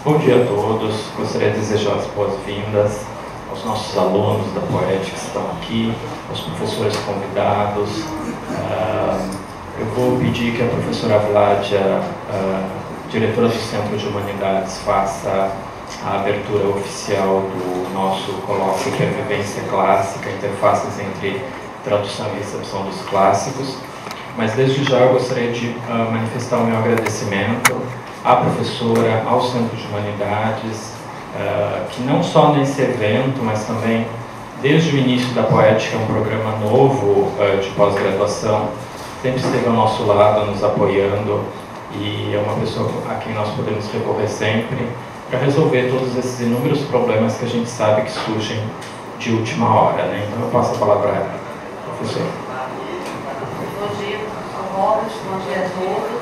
Bom dia a todos. Gostaria de desejar as boas-vindas aos nossos alunos da Poética que estão aqui, aos professores convidados. Eu vou pedir que a professora Vládia, diretora do Centro de Humanidades, faça a abertura oficial do nosso colóquio que é Vivência Clássica, interfaces entre tradução e recepção dos clássicos. Mas desde já eu gostaria de manifestar o meu agradecimento à professora, ao Centro de Humanidades, que não só nesse evento, mas também desde o início da Poética, um programa novo de pós-graduação, sempre esteve ao nosso lado, nos apoiando, e é uma pessoa a quem nós podemos recorrer sempre para resolver todos esses inúmeros problemas que a gente sabe que surgem de última hora, né? Então eu passo a palavra a ela, professor. Bom dia, professor Robert, bom dia a todos.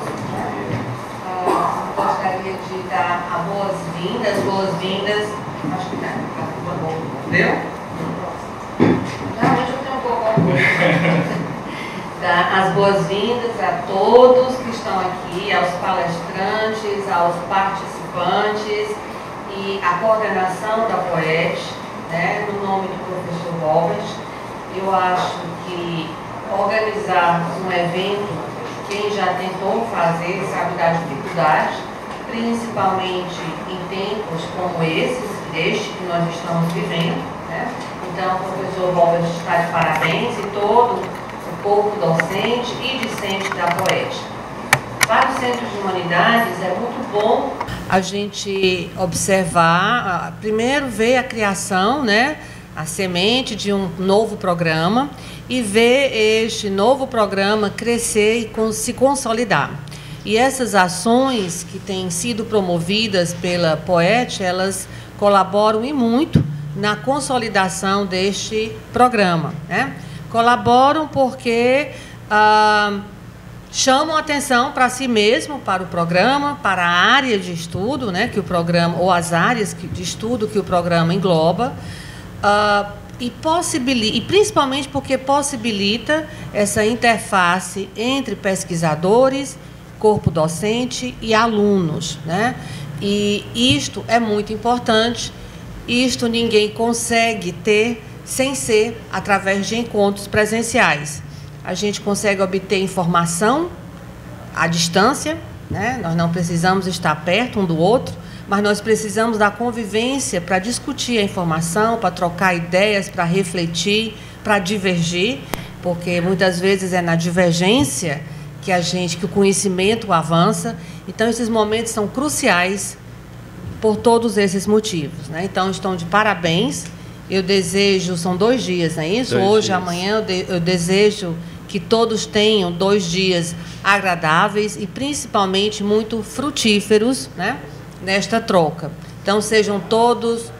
Gostaria de dar as boas-vindas, acho que tá bom, entendeu? Realmente eu tenho um pouco dar as boas-vindas a todos que estão aqui, aos palestrantes, aos participantes e à coordenação da Poet, né, no nome do professor Robert. Eu acho que organizar um evento, quem já tentou fazer sabe da dificuldade, principalmente em tempos como este que nós estamos vivendo, né? Então, o professor Robert está de parabéns e todo o corpo docente e discente da Poética. Para o Centro de Humanidades é muito bom a gente observar, primeiro ver a criação, né, a semente de um novo programa e ver este novo programa crescer e se consolidar. E essas ações que têm sido promovidas pela Poet, elas colaboram e muito na consolidação deste programa, né? Colaboram porque chamam atenção para si mesmo, para o programa, para a área de estudo, né, que o programa, ou as áreas de estudo que o programa engloba, e principalmente porque possibilita essa interface entre pesquisadores, corpo docente e alunos, né? E isto é muito importante, isto ninguém consegue ter sem ser através de encontros presenciais. A gente consegue obter informação à distância, né? Nós não precisamos estar perto um do outro, mas nós precisamos da convivência para discutir a informação, para trocar ideias, para refletir, para divergir, porque muitas vezes é na divergência que o conhecimento avança. Então, esses momentos são cruciais por todos esses motivos, né? Então, estão de parabéns. Eu desejo, são 2 dias, não é isso? Hoje, amanhã, eu desejo que todos tenham 2 dias agradáveis e, principalmente, muito frutíferos, né, nesta troca. Então, sejam todos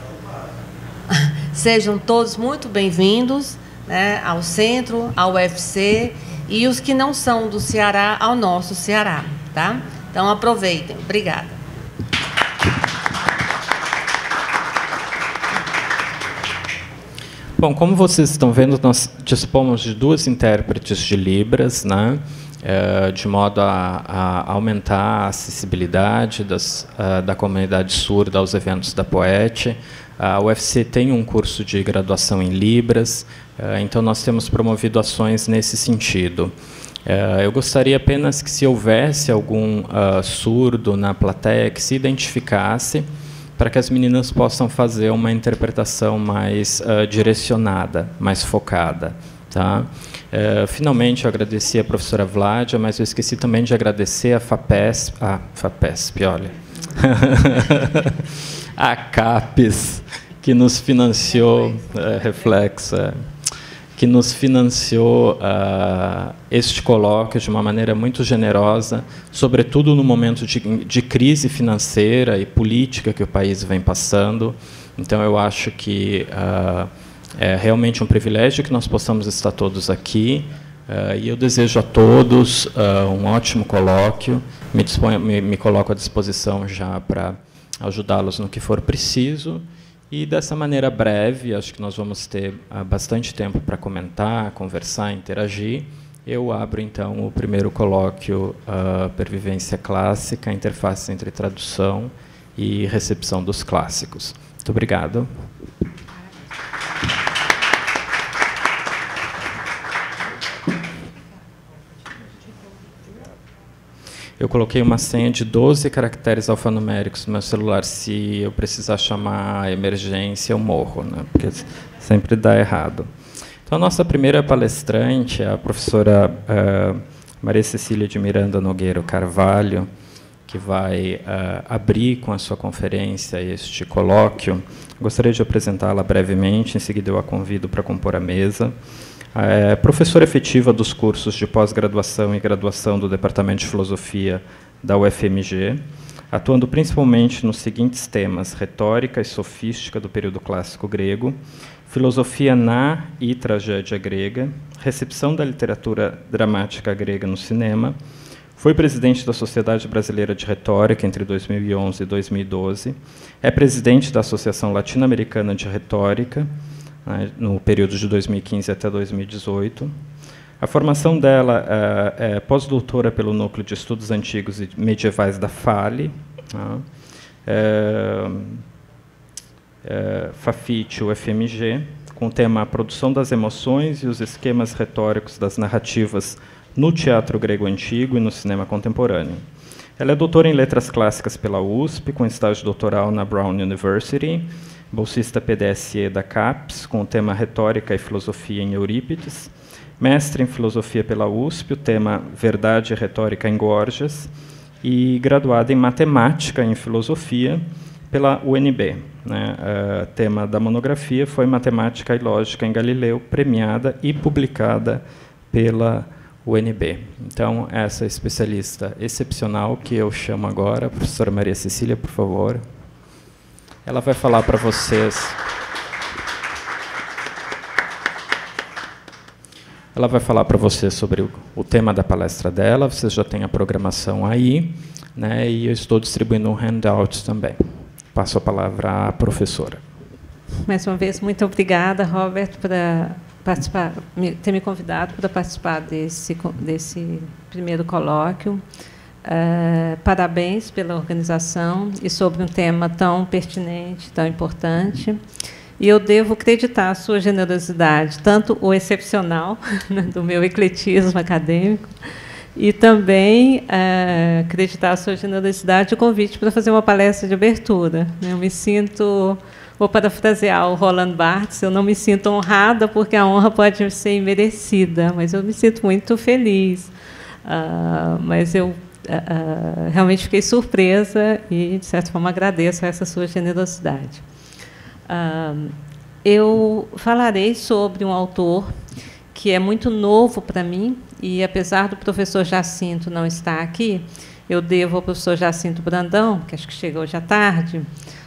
muito bem-vindos, né, ao Centro, ao UFC, e os que não são do Ceará, ao nosso Ceará, tá? Então, aproveitem. Obrigada. Bom, como vocês estão vendo, nós dispomos de 2 intérpretes de Libras, né, de modo a aumentar a acessibilidade da comunidade surda aos eventos da Poet. A UFC tem um curso de graduação em Libras, então nós temos promovido ações nesse sentido. Eu gostaria apenas que, se houvesse algum surdo na plateia, que se identificasse, para que as meninas possam fazer uma interpretação mais direcionada, mais focada. Tá? Finalmente, eu agradeci a professora Vládia, mas eu esqueci também de agradecer a FAPESP, olha. A CAPES, que nos financiou, que nos financiou este colóquio de uma maneira muito generosa, sobretudo no momento de crise financeira e política que o país vem passando. Então, eu acho que é realmente um privilégio que nós possamos estar todos aqui, e eu desejo a todos um ótimo colóquio. Me coloco à disposição já para ajudá-los no que for preciso. E, dessa maneira breve, acho que nós vamos ter bastante tempo para comentar, conversar, interagir. Eu abro, então, o primeiro colóquio, Pervivência Clássica, interface entre tradução e recepção dos clássicos. Muito obrigado. Eu coloquei uma senha de 12 caracteres alfanuméricos no meu celular. Se eu precisar chamar a emergência, eu morro, né? Porque sempre dá errado. Então, a nossa primeira palestrante é a professora Maria Cecília de Miranda Nogueira Carvalho, que vai abrir com a sua conferência este colóquio. Gostaria de apresentá-la brevemente, em seguida eu a convido para compor a mesa. É professora efetiva dos cursos de pós-graduação e graduação do Departamento de Filosofia da UFMG, atuando principalmente nos seguintes temas: retórica e sofística do período clássico grego, filosofia na e tragédia grega, recepção da literatura dramática grega no cinema. Foi presidente da Sociedade Brasileira de Retórica entre 2011 e 2012. É presidente da Associação Latino-Americana de Retórica, no período de 2015 até 2018. A formação dela é pós-doutora pelo Núcleo de Estudos Antigos e Medievais da FALE, FAFIT, UFMG, com o tema A Produção das Emoções e os Esquemas Retóricos das Narrativas no Teatro Grego Antigo e no Cinema Contemporâneo. Ela é doutora em Letras Clássicas pela USP, com estágio doutoral na Brown University, bolsista PDSE da CAPES, com o tema Retórica e Filosofia em Eurípides, mestre em Filosofia pela USP, o tema Verdade e Retórica em Gorgias, e graduada em Matemática e em Filosofia pela UNB. O tema da monografia foi Matemática e Lógica em Galileu, premiada e publicada pela UNB. Então, essa especialista excepcional que eu chamo agora, a professora Maria Cecília, por favor. Ela vai falar para vocês. Ela vai falar para vocês sobre o tema da palestra dela. Vocês já têm a programação aí, né? E eu estou distribuindo um handout também. Passo a palavra à professora. Mais uma vez, muito obrigada, Robert, por ter me convidado para participar desse primeiro colóquio. Parabéns pela organização e sobre um tema tão pertinente, tão importante. E eu devo acreditar a sua generosidade, tanto o excepcional do meu ecletismo acadêmico, e também acreditar a sua generosidade e o convite para fazer uma palestra de abertura. Eu me sinto, vou parafrasear o Roland Barthes, eu não me sinto honrada porque a honra pode ser imerecida, mas eu me sinto muito feliz. Mas eu realmente fiquei surpresa e, de certa forma, agradeço essa sua generosidade. Eu falarei sobre um autor que é muito novo para mim, e, apesar do professor Jacinto não estar aqui, eu devo ao professor Jacinto Brandão, que acho que chegou hoje à tarde,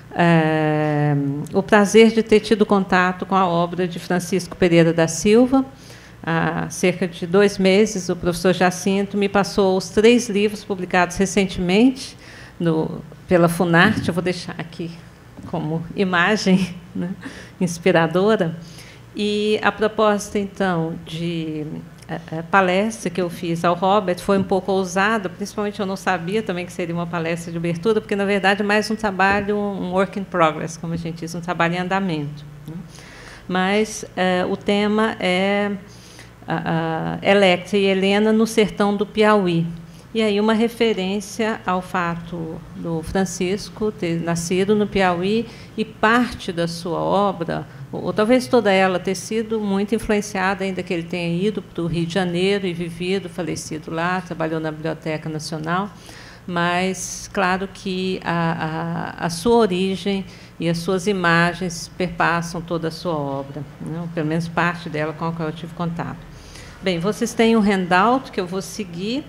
o prazer de ter tido contato com a obra de Francisco Pereira da Silva. Há cerca de 2 meses, o professor Jacinto me passou os 3 livros publicados recentemente pela Funarte. Eu vou deixar aqui como imagem, né, inspiradora. E a proposta, então, de palestra que eu fiz ao Robert foi um pouco ousada, principalmente eu não sabia também que seria uma palestra de abertura, porque, na verdade, é mais um trabalho, um work in progress, como a gente diz, um trabalho em andamento, né? Mas o tema é Electra e Helena no sertão do Piauí. E aí uma referência ao fato do Francisco ter nascido no Piauí e parte da sua obra, ou talvez toda ela, ter sido muito influenciada, ainda que ele tenha ido para o Rio de Janeiro e vivido, falecido lá, trabalhou na Biblioteca Nacional, mas, claro que a sua origem e as suas imagens perpassam toda a sua obra, né? Pelo menos parte dela com a qual eu tive contato. Bem, vocês têm um handout que eu vou seguir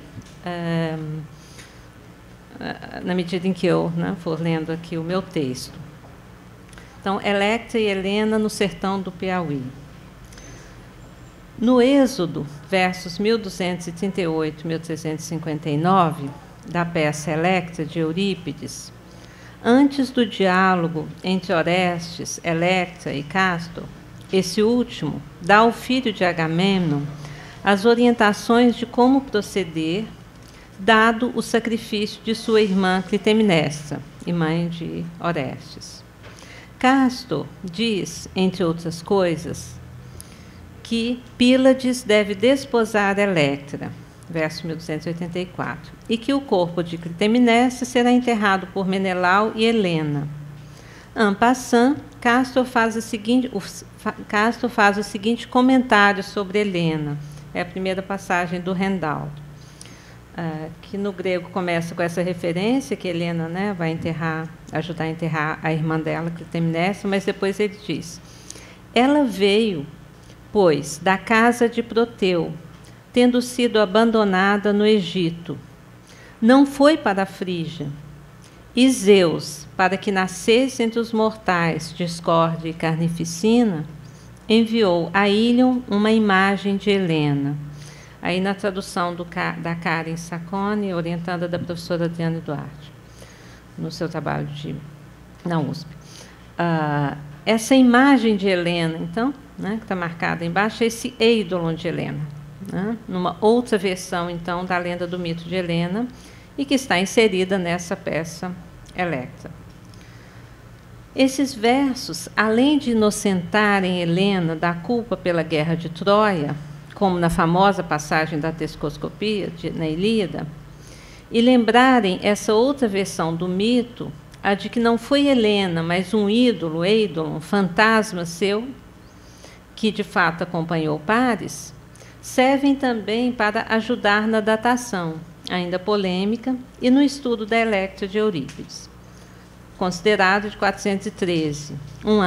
na medida em que eu, né, for lendo aqui o meu texto. Então, Electra e Helena no sertão do Piauí. No Êxodo, versos 1238 e 1359, da peça Electra, de Eurípides, antes do diálogo entre Orestes, Electra e Castor, esse último dá ao filho de Agamemnon as orientações de como proceder, dado o sacrifício de sua irmã Clitemnestra. e mãe de Orestes. Castor diz, entre outras coisas, que Pílades deve desposar Electra, verso 1284, e que o corpo de Clitemnestra será enterrado por Menelau e Helena. En passant, Castor faz o seguinte comentário sobre Helena. É a primeira passagem do Rendal, que no grego começa com essa referência, que Helena, né, vai ajudar a enterrar a irmã dela, Clitemnestra, mas depois ele diz: ela veio, pois, da casa de Proteu, tendo sido abandonada no Egito. Não foi para a Frígia. E Zeus, para que nascesse entre os mortais discórdia e carnificina, enviou a Ílion uma imagem de Helena. Aí na tradução da Karen Saccone, orientada da professora Adriana Duarte, no seu trabalho na USP. Essa imagem de Helena, então, né, que está marcada embaixo, é esse eidolon de Helena, né, numa outra versão, então, da lenda do mito de Helena, e que está inserida nessa peça Electra. Esses versos, além de inocentarem Helena da culpa pela guerra de Troia, como na famosa passagem da Tescoscopia, na Ilíada, e lembrarem essa outra versão do mito, a de que não foi Helena, mas um ídolo, eidolon, fantasma seu, que de fato acompanhou Paris, servem também para ajudar na datação, ainda polêmica, e no estudo da Electra de Eurípides, considerado de 413,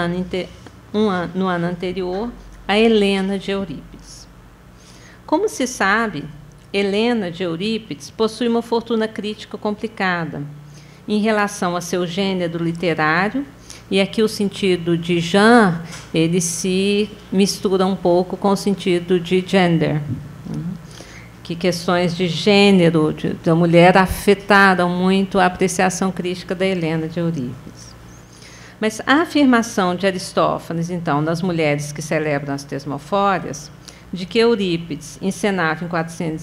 no ano anterior a Helena de Eurípides. Como se sabe, Helena de Eurípides possui uma fortuna crítica complicada em relação a seu gênero literário, e aqui o sentido de genre, ele se mistura um pouco com o sentido de gender, que questões de gênero da mulher afetaram muito a apreciação crítica da Helena de Eurípides. Mas a afirmação de Aristófanes, então, nas mulheres que celebram as tesmofórias, de que Eurípides, encenado em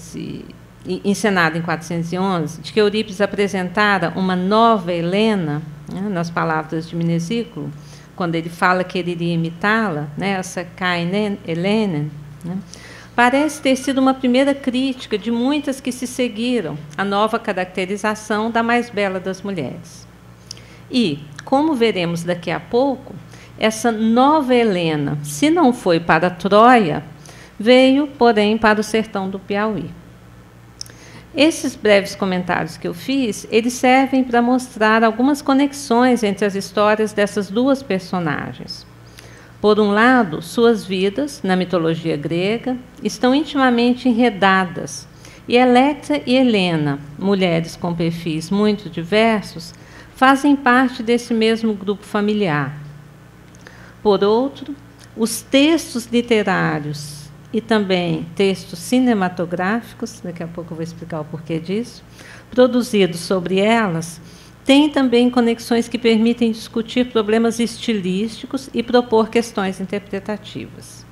411, de que Eurípides apresentara uma nova Helena, né, nas palavras de Minesículo, quando ele fala que ele iria imitá-la, né, essa Kainen Helena, né, parece ter sido uma primeira crítica de muitas que se seguiram à nova caracterização da mais bela das mulheres. E, como veremos daqui a pouco, essa nova Helena, se não foi para Troia, veio, porém, para o sertão do Piauí. Esses breves comentários que eu fiz, eles servem para mostrar algumas conexões entre as histórias dessas duas personagens. Por um lado, suas vidas, na mitologia grega, estão intimamente enredadas, e Electra e Helena, mulheres com perfis muito diversos, fazem parte desse mesmo grupo familiar. Por outro, os textos literários e também textos cinematográficos, daqui a pouco eu vou explicar o porquê disso, produzidos sobre elas, têm também conexões que permitem discutir problemas estilísticos e propor questões interpretativas.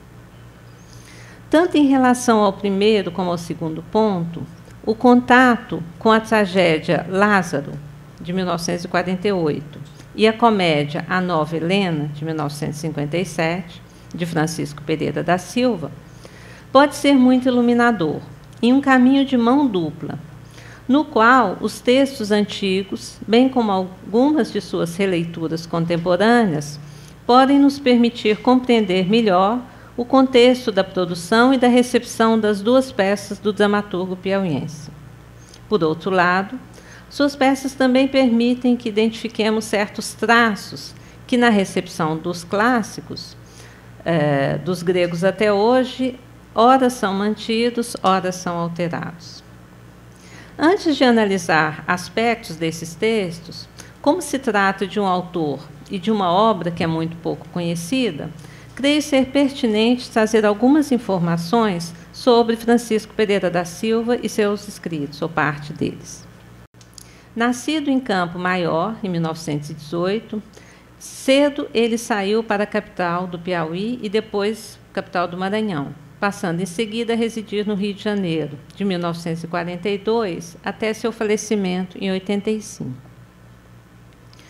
Tanto em relação ao primeiro como ao segundo ponto, o contato com a tragédia Lázaro, de 1948, e a comédia A Nova Helena, de 1957, de Francisco Pereira da Silva, pode ser muito iluminador, em um caminho de mão dupla, no qual os textos antigos, bem como algumas de suas releituras contemporâneas, podem nos permitir compreender melhor o contexto da produção e da recepção das duas peças do dramaturgo piauiense. Por outro lado, suas peças também permitem que identifiquemos certos traços que, na recepção dos clássicos, dos gregos até hoje, ora são mantidos, ora são alterados. Antes de analisar aspectos desses textos, como se trata de um autor e de uma obra que é muito pouco conhecida, creio ser pertinente trazer algumas informações sobre Francisco Pereira da Silva e seus escritos, ou parte deles. Nascido em Campo Maior, em 1918, cedo ele saiu para a capital do Piauí e depois capital do Maranhão, passando em seguida a residir no Rio de Janeiro, de 1942 até seu falecimento em 85.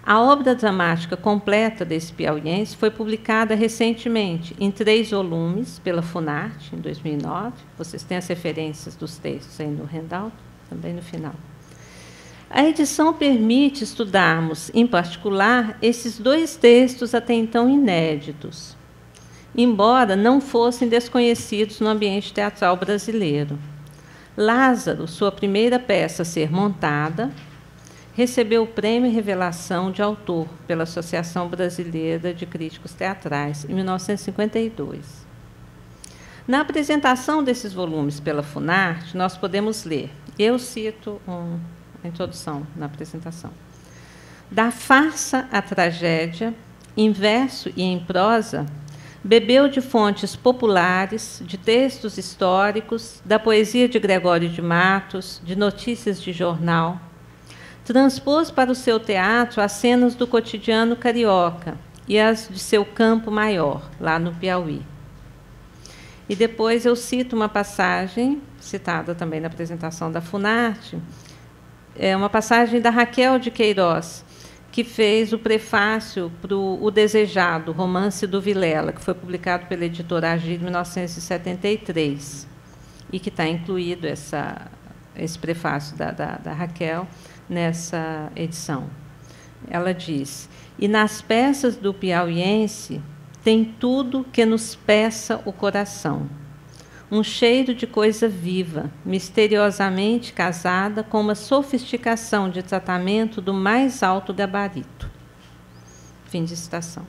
A obra dramática completa desse piauiense foi publicada recentemente em 3 volumes pela Funarte, em 2009. Vocês têm as referências dos textos aí no handout, também no final. A edição permite estudarmos, em particular, esses 2 textos até então inéditos, embora não fossem desconhecidos no ambiente teatral brasileiro. Lázaro, sua primeira peça a ser montada, recebeu o Prêmio Revelação de Autor pela Associação Brasileira de Críticos Teatrais, em 1952. Na apresentação desses volumes pela Funarte, nós podemos ler, eu cito a introdução na apresentação: da farsa à tragédia, em verso e em prosa, bebeu de fontes populares, de textos históricos, da poesia de Gregório de Matos, de notícias de jornal. Transpôs para o seu teatro as cenas do cotidiano carioca e as de seu campo maior, lá no Piauí. E depois eu cito uma passagem, citada também na apresentação da Funarte, é uma passagem da Raquel de Queiroz, que fez o prefácio para O Desejado, romance do Vilela, que foi publicado pela editora Agir em 1973, e que está incluído esse prefácio da Raquel nessa edição. Ela diz: e nas peças do piauiense tem tudo que nos peça o coração. Um cheiro de coisa viva, misteriosamente casada com uma sofisticação de tratamento do mais alto gabarito. Fim de citação.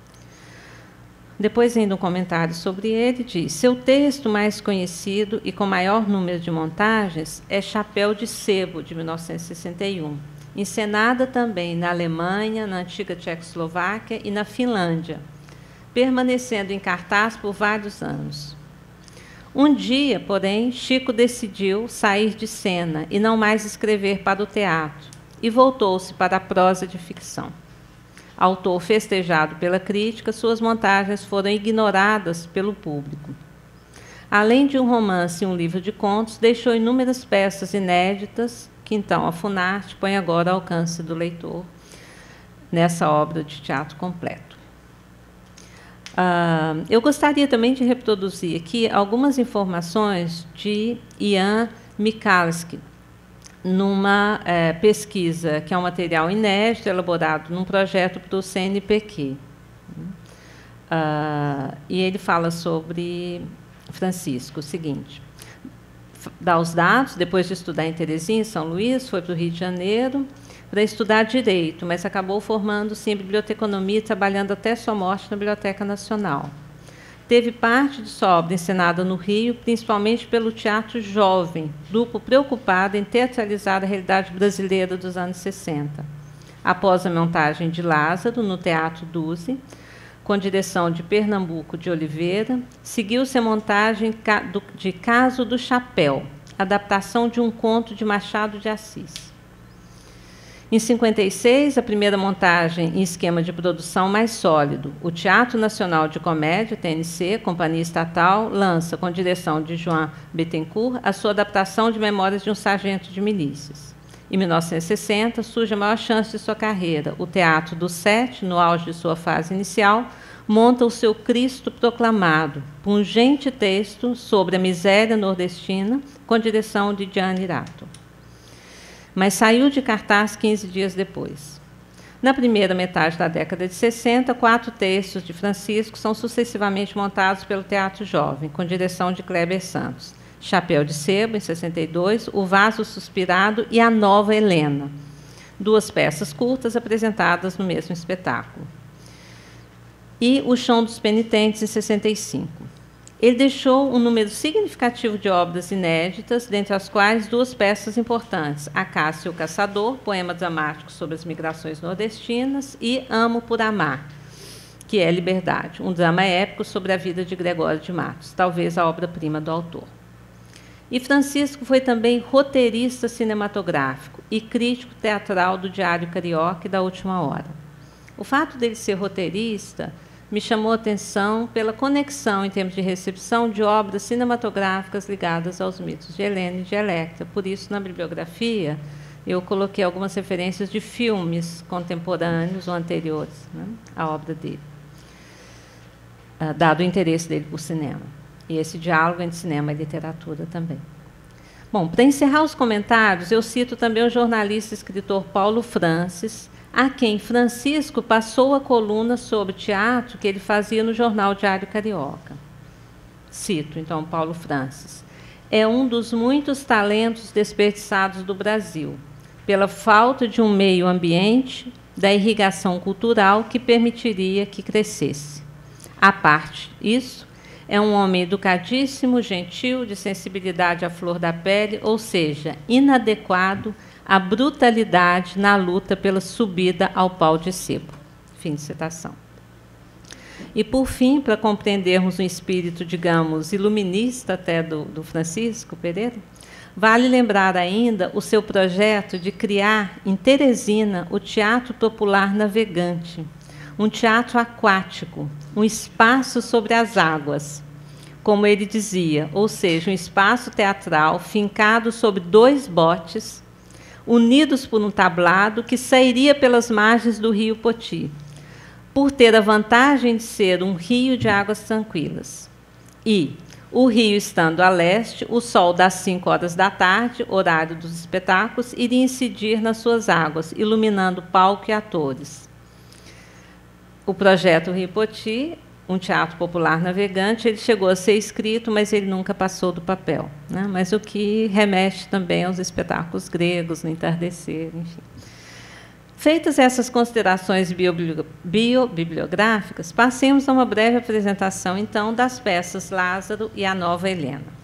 Depois, ainda um comentário sobre ele, diz: seu texto mais conhecido e com maior número de montagens é Chapéu de Sebo, de 1961, encenada também na Alemanha, na antiga Tchecoslováquia e na Finlândia, permanecendo em cartaz por vários anos. Um dia, porém, Chico decidiu sair de cena e não mais escrever para o teatro, e voltou-se para a prosa de ficção. Autor festejado pela crítica, suas montagens foram ignoradas pelo público. Além de um romance e um livro de contos, deixou inúmeras peças inéditas, que então a Funarte põe agora ao alcance do leitor, nessa obra de teatro completo. Eu gostaria também de reproduzir aqui algumas informações de Ian Michalski, numa pesquisa que é um material inédito, elaborado num projeto para o CNPq. E ele fala sobre Francisco, o seguinte: dá os dados, depois de estudar em Terezinha, em São Luís, foi para o Rio de Janeiro para estudar Direito, mas acabou formando-se em Biblioteconomia e trabalhando até sua morte na Biblioteca Nacional. Teve parte de sua obra encenada no Rio, principalmente pelo Teatro Jovem, grupo preocupado em teatralizar a realidade brasileira dos anos 60. Após a montagem de Lázaro, no Teatro Duzi, com direção de Pernambuco de Oliveira, seguiu-se a montagem de Caso do Chapéu, adaptação de um conto de Machado de Assis. Em 56, a primeira montagem em esquema de produção mais sólido, o Teatro Nacional de Comédia, TNC, companhia estatal, lança, com direção de João Bettencourt, a sua adaptação de Memórias de um Sargento de Milícias. Em 1960, surge a maior chance de sua carreira. O Teatro do Sete, no auge de sua fase inicial, monta o seu Cristo Proclamado, pungente texto sobre a miséria nordestina, com direção de Gianni Irato. Mas saiu de cartaz 15 dias depois. Na primeira metade da década de 60, 4 textos de Francisco são sucessivamente montados pelo Teatro Jovem, com direção de Kleber Santos. Chapéu de Sebo, em 62, O Vaso Suspirado e A Nova Helena, 2 peças curtas apresentadas no mesmo espetáculo. E O Chão dos Penitentes, em 65. Ele deixou um número significativo de obras inéditas, dentre as quais 2 peças importantes: A Caça e o Caçador, poema dramático sobre as migrações nordestinas, e Amo por Amar, que é Liberdade, um drama épico sobre a vida de Gregório de Matos, talvez a obra-prima do autor. E Francisco foi também roteirista cinematográfico e crítico teatral do Diário Carioca e da Última Hora. O fato dele ser roteirista me chamou a atenção pela conexão, em termos de recepção, de obras cinematográficas ligadas aos mitos de Helena e de Electra. Por isso, na bibliografia, eu coloquei algumas referências de filmes contemporâneos ou anteriores, né, à obra dele, dado o interesse dele por cinema. E esse diálogo entre cinema e literatura também. Bom, para encerrar os comentários, eu cito também o jornalista e escritor Paulo Francis, a quem Francisco passou a coluna sobre teatro que ele fazia no jornal Diário Carioca. Cito, então, Paulo Francis. É um dos muitos talentos desperdiçados do Brasil, pela falta de um meio ambiente da irrigação cultural que permitiria que crescesse. À parte isso, é um homem educadíssimo, gentil, de sensibilidade à flor da pele, ou seja, inadequado à brutalidade na luta pela subida ao pau de sebo. Fim de citação. E, por fim, para compreendermos um espírito, digamos, iluminista até do Francisco Pereira, vale lembrar ainda o seu projeto de criar em Teresina o Teatro Popular Navegante, um teatro aquático, um espaço sobre as águas, como ele dizia, ou seja, um espaço teatral fincado sobre 2 botes, unidos por um tablado que sairia pelas margens do rio Poti, por ter a vantagem de ser um rio de águas tranquilas. E, o rio estando a leste, o sol das 5 horas da tarde, horário dos espetáculos, iria incidir nas suas águas, iluminando palco e atores. O projeto Rio Poti, um teatro popular navegante, ele chegou a ser escrito, mas ele nunca passou do papel, né? Mas o que remete também aos espetáculos gregos, no entardecer, enfim. Feitas essas considerações biobibliográficas, passemos a uma breve apresentação, então, das peças Lázaro e a Nova Helena.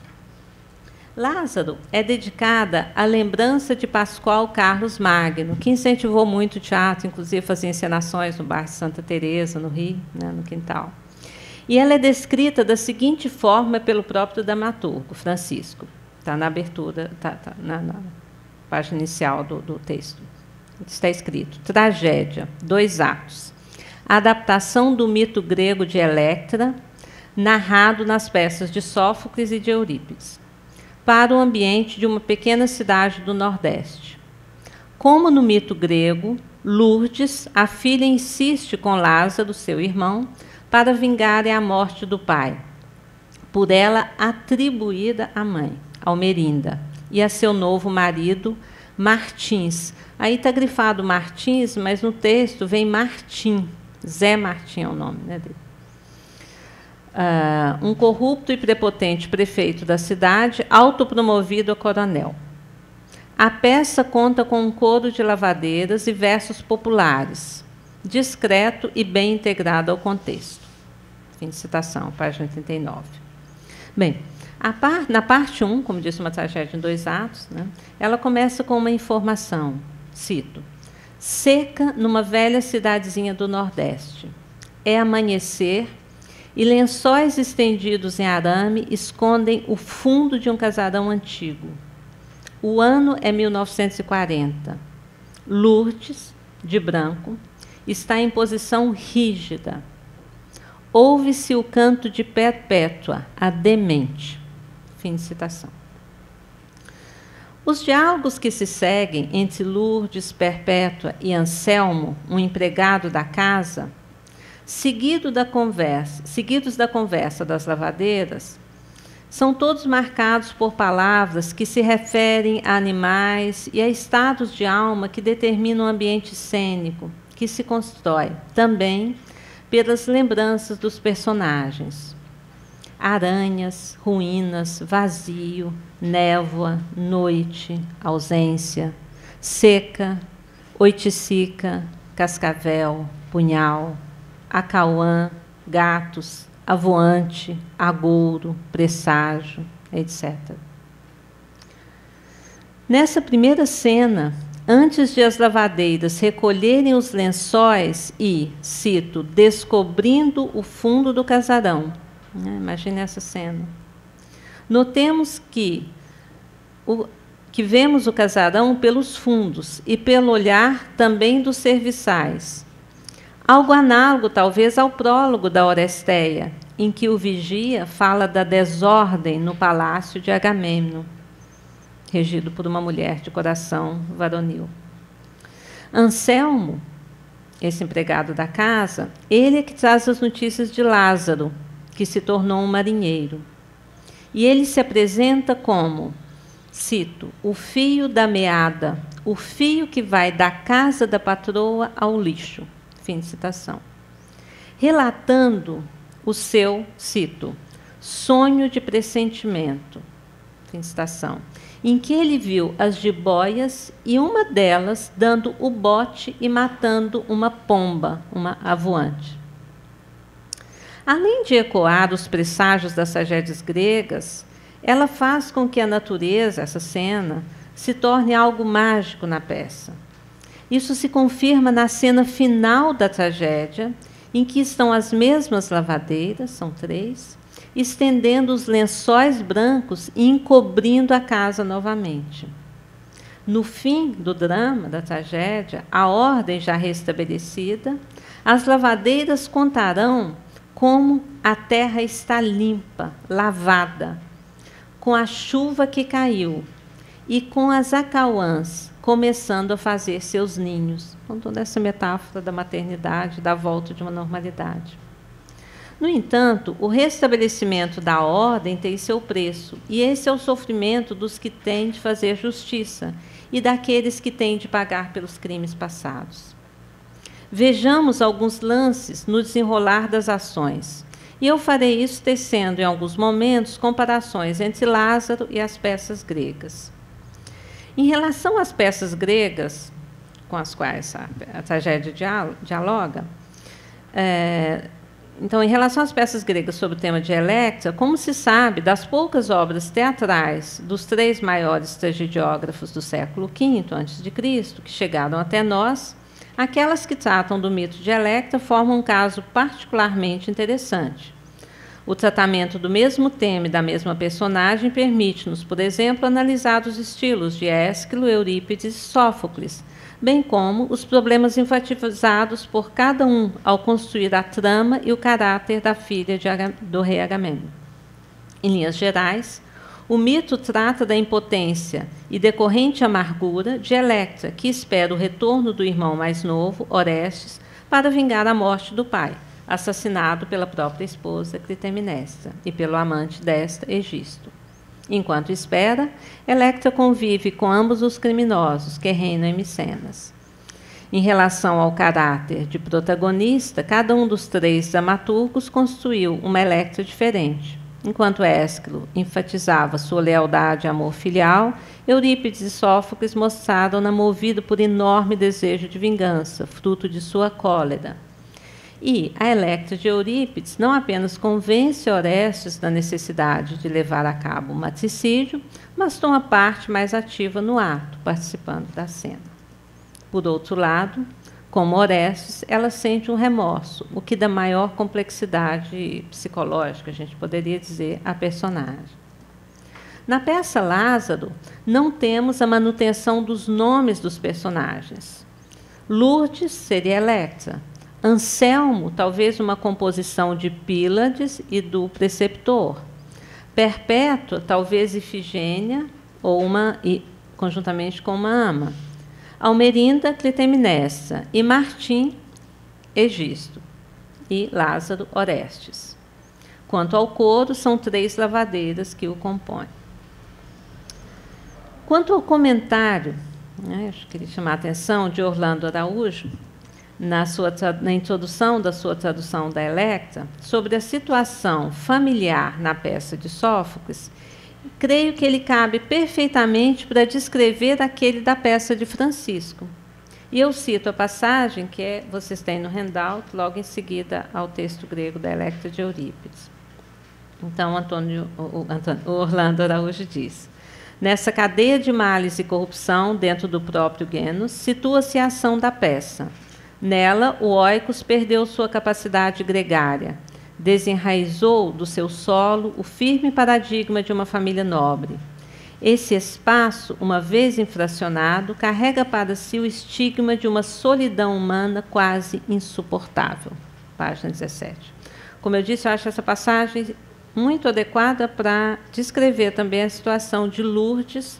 Lázaro é dedicada à lembrança de Pascoal Carlos Magno, que incentivou muito o teatro, inclusive fazia encenações no bairro Santa Teresa, no Rio, né, no Quintal. E ela é descrita da seguinte forma pelo próprio dramaturgo, Francisco. Está na abertura, está na página inicial do texto. Está escrito: tragédia, 2 atos. A adaptação do mito grego de Electra, narrado nas peças de Sófocles e de Eurípides, para o ambiente de uma pequena cidade do Nordeste. Como no mito grego, Lourdes, a filha insiste com Lázaro, seu irmão, para vingarem a morte do pai, por ela atribuída à mãe, Almerinda, e a seu novo marido, Martins. Aí está grifado Martins, mas no texto vem Martim. Zé Martim é o nome, né, dele. Um corrupto e prepotente prefeito da cidade, autopromovido a coronel. A peça conta com um coro de lavadeiras e versos populares, discreto e bem integrado ao contexto. Fim de citação, página 39. Bem, na parte 1, como disse, uma tragédia em 2 atos, né, ela começa com uma informação, cito: seca numa velha cidadezinha do Nordeste. É amanhecer e lençóis estendidos em arame escondem o fundo de um casarão antigo. O ano é 1940. Lourdes, de branco, está em posição rígida. Ouve-se o canto de Perpétua, a demente. Fim de citação. Os diálogos que se seguem entre Lourdes, Perpétua e Anselmo, um empregado da casa, seguidos da conversa das lavadeiras, são todos marcados por palavras que se referem a animais e a estados de alma que determinam o ambiente cênico, que se constrói também pelas lembranças dos personagens. Aranhas, ruínas, vazio, névoa, noite, ausência, seca, oiticica, cascavel, punhal, acauã, gatos, avoante, agouro, presságio, etc. Nessa primeira cena, antes de as lavadeiras recolherem os lençóis e, cito, descobrindo o fundo do casarão, né? Imagine essa cena. Notemos que vemos o casarão pelos fundos e pelo olhar também dos serviçais. Algo análogo, talvez, ao prólogo da Oresteia, em que o vigia fala da desordem no palácio de Agamemnon. regido por uma mulher de coração varonil. Anselmo, esse empregado da casa, ele é que traz as notícias de Lázaro, que se tornou um marinheiro. E ele se apresenta como, cito, o fio da meada, o fio que vai da casa da patroa ao lixo. Fim de citação. Relatando o seu, cito, sonho de pressentimento, fim de citação, em que ele viu as jiboias e uma delas dando o bote e matando uma pomba, uma avoante. Além de ecoar os presságios das tragédias gregas, ela faz com que a natureza, essa cena, se torne algo mágico na peça. Isso se confirma na cena final da tragédia, em que estão as mesmas lavadeiras, são 3, estendendo os lençóis brancos e encobrindo a casa novamente. No fim do drama, da tragédia, a ordem já restabelecida, as lavadeiras contarão como a terra está limpa, lavada, com a chuva que caiu e com as acauãs começando a fazer seus ninhos. Com toda essa metáfora da maternidade, da volta de uma normalidade. No entanto, o restabelecimento da ordem tem seu preço, e esse é o sofrimento dos que têm de fazer justiça e daqueles que têm de pagar pelos crimes passados. Vejamos alguns lances no desenrolar das ações, e eu farei isso tecendo em alguns momentos comparações entre Lázaro e as peças gregas. Em relação às peças gregas, com as quais a tragédia dialoga, então, em relação às peças gregas sobre o tema de Electra, como se sabe, das poucas obras teatrais dos 3 maiores tragediógrafos do século V a.C., que chegaram até nós, aquelas que tratam do mito de Electra formam um caso particularmente interessante. O tratamento do mesmo tema e da mesma personagem permite-nos, por exemplo, analisar os estilos de Ésquilo, Eurípides e Sófocles, bem como os problemas enfatizados por cada um ao construir a trama e o caráter da filha do rei Agamemnon. Em linhas gerais, o mito trata da impotência e decorrente amargura de Electra, que espera o retorno do irmão mais novo, Orestes, para vingar a morte do pai, assassinado pela própria esposa Clitemnestra e pelo amante desta, Egisto. Enquanto espera, Electra convive com ambos os criminosos que reinam em Micenas. Em relação ao caráter de protagonista, cada um dos 3 dramaturgos construiu uma Electra diferente. Enquanto Ésquilo enfatizava sua lealdade e amor filial, Eurípides e Sófocles mostraram-na movida por enorme desejo de vingança, fruto de sua cólera. E a Electra de Eurípides não apenas convence Orestes da necessidade de levar a cabo o matricídio, mas toma parte mais ativa no ato, participando da cena. Por outro lado, como Orestes, ela sente um remorso, o que dá maior complexidade psicológica, a gente poderia dizer, à personagem. Na peça Lázaro, não temos a manutenção dos nomes dos personagens. Lourdes seria Electra, Anselmo, talvez uma composição de Pílades e do preceptor. Perpétua, talvez Ifigênia, ou conjuntamente com uma ama. Almerinda, Clitemnestra. E Martim, Egisto. E Lázaro, Orestes. Quanto ao coro, são 3 lavadeiras que o compõem. Quanto ao comentário, acho que queria chamar a atenção, de Orlando Araújo, na introdução da sua tradução da Electra, sobre a situação familiar na peça de Sófocles, creio que ele cabe perfeitamente para descrever aquele da peça de Francisco. E eu cito a passagem que vocês têm no handout, logo em seguida ao texto grego da Electra de Eurípides. Então, o Orlando Araújo diz: nessa cadeia de males e corrupção dentro do próprio Gênus, situa-se a ação da peça. Nela, o Oikos perdeu sua capacidade gregária, desenraizou do seu solo o firme paradigma de uma família nobre. Esse espaço, uma vez infracionado, carrega para si o estigma de uma solidão humana quase insuportável. Página 17. Como eu disse, eu acho essa passagem muito adequada para descrever também a situação de Lourdes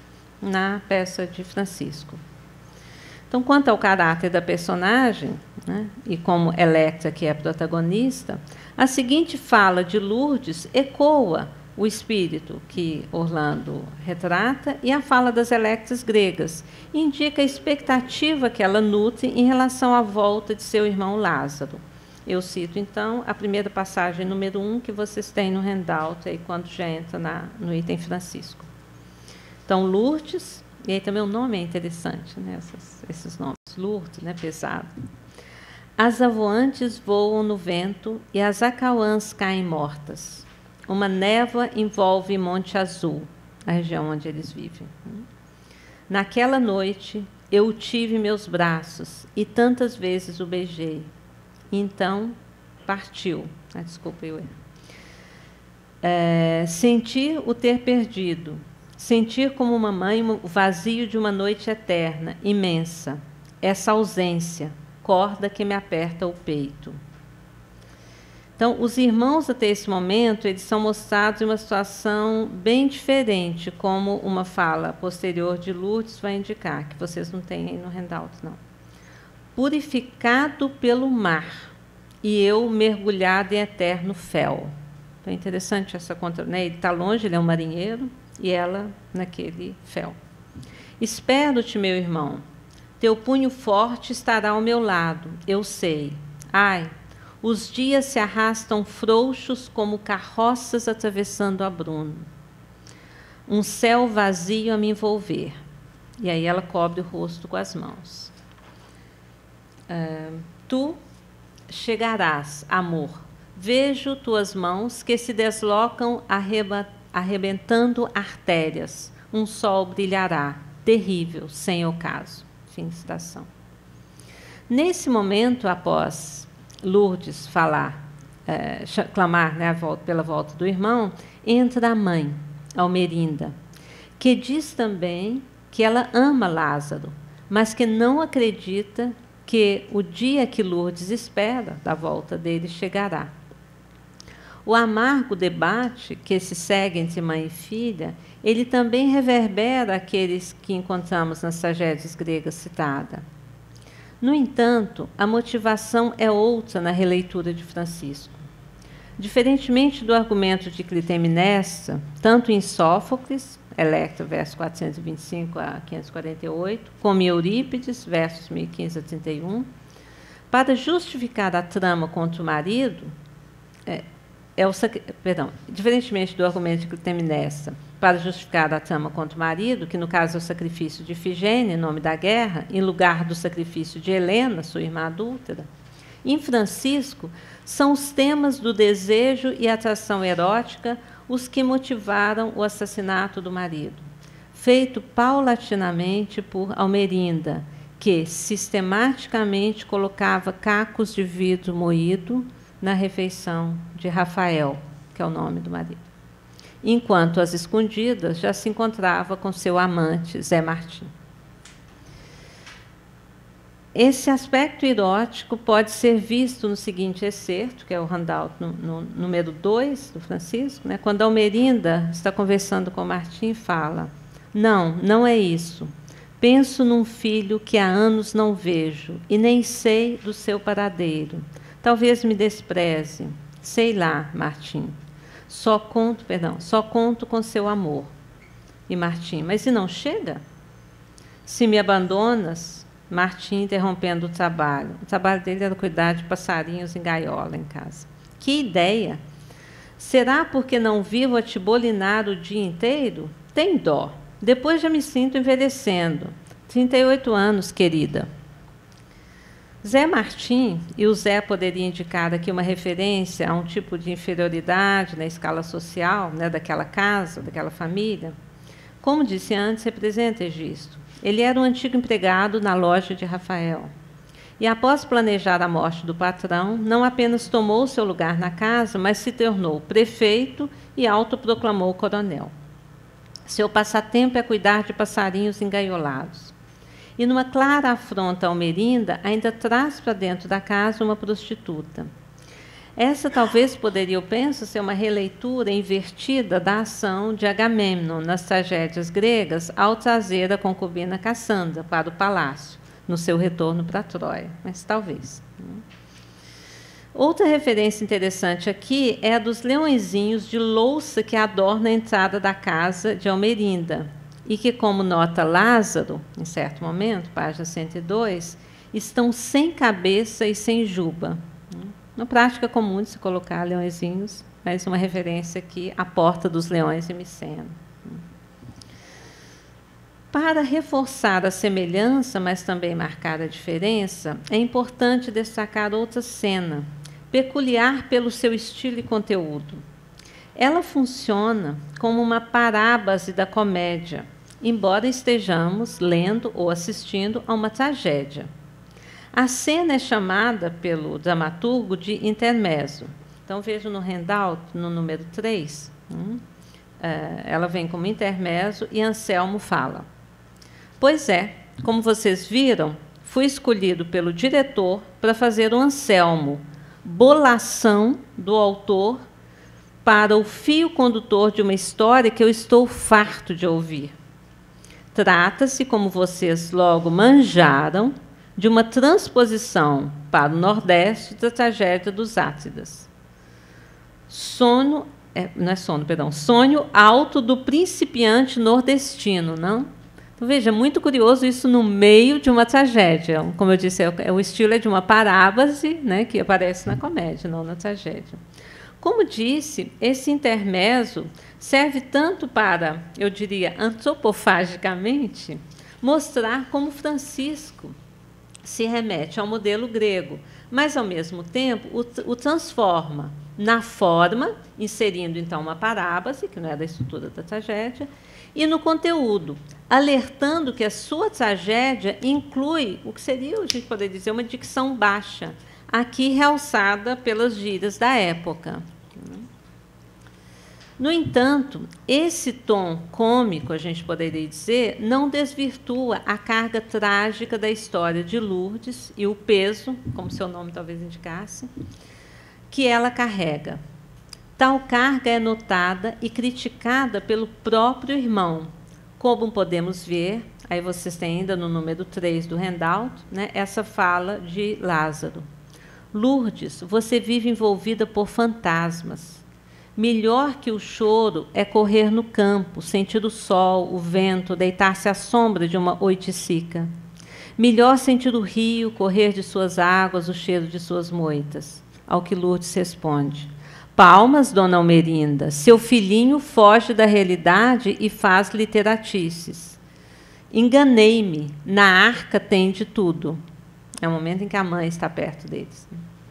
na peça de Francisco. Então, quanto ao caráter da personagem, né, e como Electra, que é a protagonista, a seguinte fala de Lourdes ecoa o espírito que Orlando retrata e a fala das Electras gregas, indica a expectativa que ela nutre em relação à volta de seu irmão Lázaro. Eu cito, então, a primeira passagem, número 1, que vocês têm no handout, aí, quando já entra no item Francisco. Então, Lourdes, e aí também o nome é interessante, né, esses nomes, Lourdes, né, pesado. As avoantes voam no vento e as acauãs caem mortas. Uma névoa envolve Monte Azul, a região onde eles vivem. Naquela noite, eu o tive em meus braços e tantas vezes o beijei. Então, partiu. Desculpa, eu erro. Sentir o ter perdido. Sentir como uma mãe o vazio de uma noite eterna, imensa. Essa ausência, corda que me aperta o peito. Então, os irmãos, até esse momento, eles são mostrados em uma situação bem diferente, como uma fala posterior de Lourdes vai indicar, que vocês não têm aí no handout, não. Purificado pelo mar, e eu mergulhado em eterno fel. Então, é interessante essa conta, né? Ele está longe, ele é um marinheiro, e ela naquele fel. Espero-te, meu irmão, teu punho forte estará ao meu lado, eu sei. Ai, os dias se arrastam frouxos como carroças atravessando a bruma. Um céu vazio a me envolver. E aí ela cobre o rosto com as mãos. Tu chegarás, amor. Vejo tuas mãos que se deslocam arrebentando artérias. Um sol brilhará, terrível, sem ocaso. Fim de citação. Nesse momento, após Lourdes clamar, né, pela volta do irmão, entra a mãe, Almerinda, que diz também que ela ama Lázaro, mas que não acredita que o dia que Lourdes espera da volta dele chegará. O amargo debate que se segue entre mãe e filha, ele também reverbera aqueles que encontramos nas tragédias gregas citadas. No entanto, a motivação é outra na releitura de Francisco. Diferentemente do argumento de Clitemnestra, tanto em Sófocles, Electra, versos 425 a 548, como em Eurípides, versos 1015 a 31, para justificar a trama contra o marido, diferentemente do argumento de Clitemnestra, para justificar a trama contra o marido, que no caso é o sacrifício de Ifigênia, em nome da guerra, em lugar do sacrifício de Helena, sua irmã adúltera, em Francisco, são os temas do desejo e atração erótica os que motivaram o assassinato do marido, feito paulatinamente por Almerinda, que sistematicamente colocava cacos de vidro moído na refeição de Rafael, que é o nome do marido, enquanto às escondidas já se encontrava com seu amante, Zé Martim. Esse aspecto erótico pode ser visto no seguinte excerto, que é o handout no número 2 do Francisco, né, quando Almerinda está conversando com Martim e fala: não é isso. Penso num filho que há anos não vejo e nem sei do seu paradeiro. Talvez me despreze. Sei lá, Martim. Só conto com seu amor. E Martim: mas e não chega? Se me abandonas... Martim interrompendo o trabalho. O trabalho dele era cuidar de passarinhos em gaiola em casa. Que ideia! Será porque não vivo a te bolinar o dia inteiro? Tem dó. Depois já me sinto envelhecendo. 38 anos, querida. Zé Martim, e o Zé poderia indicar aqui uma referência a um tipo de inferioridade na escala social, né, daquela casa, daquela família, como disse antes, representa Egisto. Ele era um antigo empregado na loja de Rafael. E, após planejar a morte do patrão, não apenas tomou seu lugar na casa, mas se tornou prefeito e autoproclamou coronel. Seu passatempo é cuidar de passarinhos engaiolados. E, numa clara afronta a Almerinda, ainda traz para dentro da casa uma prostituta. Essa talvez poderia, eu penso, ser uma releitura invertida da ação de Agamemnon nas tragédias gregas ao trazer a concubina Cassandra para o palácio, no seu retorno para Troia, mas talvez. Outra referência interessante aqui é a dos leõezinhos de louça que adorna a entrada da casa de Almerinda, e que, como nota Lázaro, em certo momento, página 102, estão sem cabeça e sem juba. Na prática comum de se colocar leõezinhos, mas uma referência aqui à porta dos leões de Miceno. Para reforçar a semelhança, mas também marcar a diferença, é importante destacar outra cena, peculiar pelo seu estilo e conteúdo. Ela funciona como uma parábase da comédia, embora estejamos lendo ou assistindo a uma tragédia. A cena é chamada pelo dramaturgo de intermezzo. Então, vejo no handout, no número 3, ela vem como intermezzo e Anselmo fala: pois é, como vocês viram, fui escolhido pelo diretor para fazer o Anselmo, bolação do autor para o fio condutor de uma história que eu estou farto de ouvir. Trata-se, como vocês logo manjaram, de uma transposição para o Nordeste da tragédia dos Átridas. Sonho alto do principiante nordestino, não? Então, veja, muito curioso isso no meio de uma tragédia. Como eu disse, o estilo é de uma parábase, né, que aparece na comédia, não na tragédia. Como disse, esse intermezzo serve tanto para, eu diria, antropofagicamente, mostrar como Francisco se remete ao modelo grego, mas, ao mesmo tempo, o transforma na forma, inserindo, então, uma parábase, que não é da estrutura da tragédia, e no conteúdo, alertando que a sua tragédia inclui o que seria, a gente poderia dizer, uma dicção baixa, aqui realçada pelas gírias da época. No entanto, esse tom cômico, a gente poderia dizer, não desvirtua a carga trágica da história de Lourdes e o peso, como seu nome talvez indicasse, que ela carrega. Tal carga é notada e criticada pelo próprio irmão. Como podemos ver, aí vocês têm ainda no número 3 do handout, né, essa fala de Lázaro. Lourdes, você vive envolvida por fantasmas. Melhor que o choro é correr no campo, sentir o sol, o vento, deitar-se à sombra de uma oiticica. Melhor sentir o rio, correr de suas águas, o cheiro de suas moitas. Ao que Lourdes responde: palmas, dona Almerinda, seu filhinho foge da realidade e faz literatices. Enganei-me, na arca tem de tudo. É o momento em que a mãe está perto deles.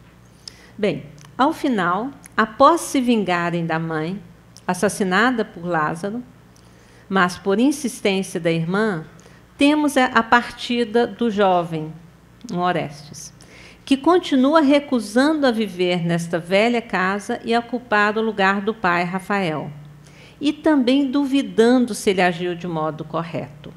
Bem, ao final, após se vingarem da mãe, assassinada por Lázaro, mas por insistência da irmã, temos a partida do jovem, Orestes, que continua recusando a viver nesta velha casa e a ocupar o lugar do pai Rafael, e também duvidando se ele agiu de modo correto.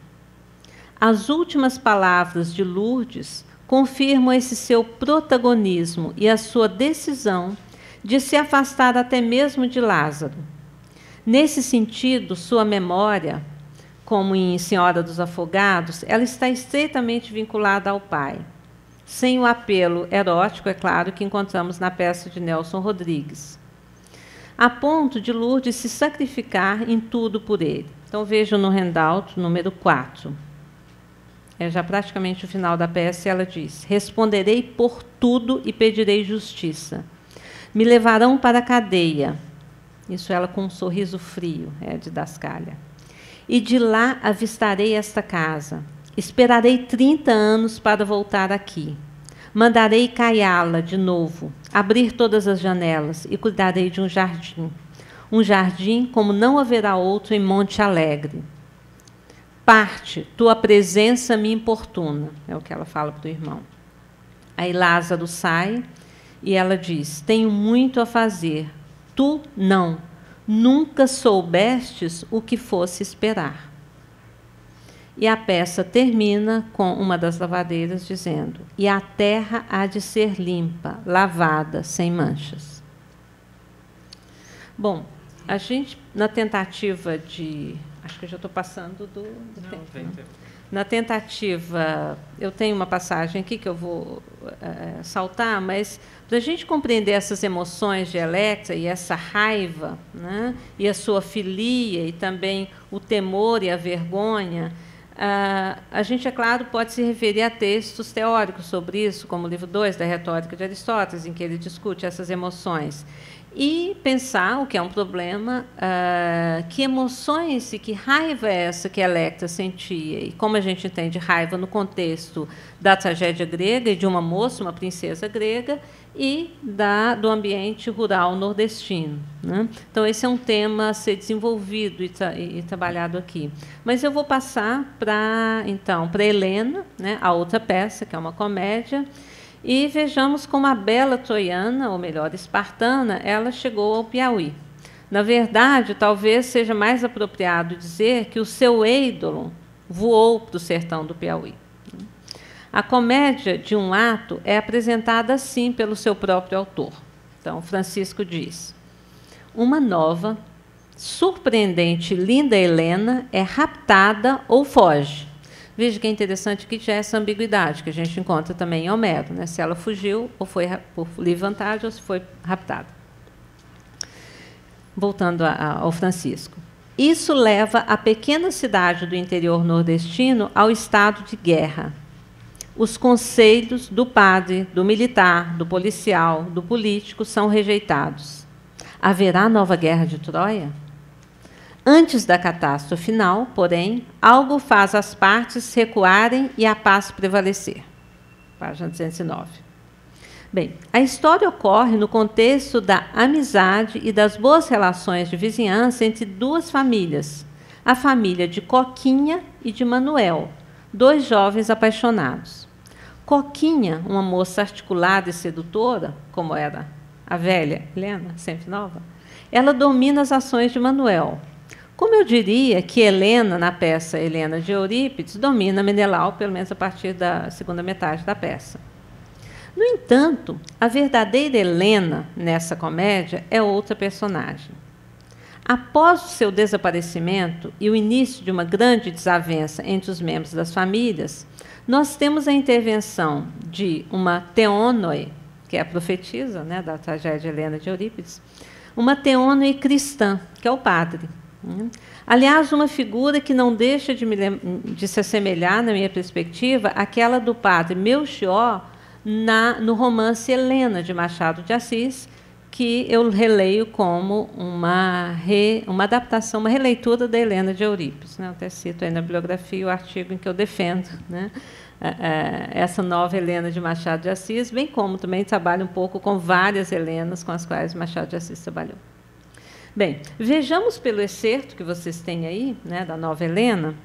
As últimas palavras de Lourdes confirmam esse seu protagonismo e a sua decisão de se afastar até mesmo de Lázaro. Nesse sentido, sua memória, como em Senhora dos Afogados, ela está estreitamente vinculada ao pai, sem o apelo erótico, é claro, que encontramos na peça de Nelson Rodrigues, a ponto de Lourdes se sacrificar em tudo por ele. Então, vejam no handout, número 4. É já praticamente o final da peça, ela diz: responderei por tudo e pedirei justiça. Me levarão para a cadeia. Isso ela com um sorriso frio, é de Dascália. E de lá avistarei esta casa. Esperarei 30 anos para voltar aqui. Mandarei caiá-la de novo, abrir todas as janelas e cuidarei de um jardim. Um jardim como não haverá outro em Monte Alegre. Parte, tua presença me importuna, é o que ela fala para o irmão. Aí Lázaro sai e ela diz: tenho muito a fazer, tu não, nunca soubestes o que fosse esperar. E a peça termina com uma das lavadeiras dizendo: e a terra há de ser limpa, lavada, sem manchas. Bom, a gente, na tentativa de... Acho que eu já estou passando do tempo. Não tem tempo. Na tentativa, eu tenho uma passagem aqui que eu vou saltar, mas para a gente compreender essas emoções de Electra e essa raiva, né, e a sua filia, e também o temor e a vergonha, a gente, é claro, pode se referir a textos teóricos sobre isso, como o livro 2 da Retórica de Aristóteles, em que ele discute essas emoções. E pensar o que é um problema, que emoções e que raiva é essa que Electra sentia, e como a gente entende raiva no contexto da tragédia grega e de uma moça, uma princesa grega, e do ambiente rural nordestino, né? Então, esse é um tema a ser desenvolvido e trabalhado aqui. Mas eu vou passar então, para Helena, né, a outra peça, que é uma comédia. E vejamos como a bela troiana, ou melhor, espartana, ela chegou ao Piauí. Na verdade, talvez seja mais apropriado dizer que o seu ídolo voou para o sertão do Piauí. A comédia de um ato é apresentada assim pelo seu próprio autor. Então, Francisco diz: uma nova, surpreendente, linda Helena é raptada ou foge. Veja que é interessante que já é essa ambiguidade, que a gente encontra também em Homero, né? Se ela fugiu, ou foi por livre vantagem, ou se foi raptada. Voltando ao Francisco. Isso leva a pequena cidade do interior nordestino ao estado de guerra. Os conselhos do padre, do militar, do policial, do político são rejeitados. Haverá nova guerra de Troia? Antes da catástrofe final, porém, algo faz as partes recuarem e a paz prevalecer. Página 209. Bem, a história ocorre no contexto da amizade e das boas relações de vizinhança entre duas famílias, a família de Coquinha e de Manuel, dois jovens apaixonados. Coquinha, uma moça articulada e sedutora, como era a velha Helena, sempre nova, ela domina as ações de Manuel. Como eu diria que Helena, na peça Helena de Eurípides, domina Menelau, pelo menos a partir da segunda metade da peça. No entanto, a verdadeira Helena, nessa comédia, é outra personagem. Após o seu desaparecimento e o início de uma grande desavença entre os membros das famílias, nós temos a intervenção de uma Theonoe, que é a profetisa, né, da tragédia Helena de Eurípides, uma Theonoe cristã, que é o padre. Aliás, uma figura que não deixa de se assemelhar, na minha perspectiva, àquela do padre Melchior no romance Helena, de Machado de Assis, que eu releio como uma adaptação, uma releitura da Helena de Eurípides. Eu até cito aí na bibliografia o artigo em que eu defendo, né, essa nova Helena de Machado de Assis, bem como também trabalho um pouco com várias Helenas com as quais Machado de Assis trabalhou. Bem, vejamos pelo excerto que vocês têm aí, né, da nova Helena,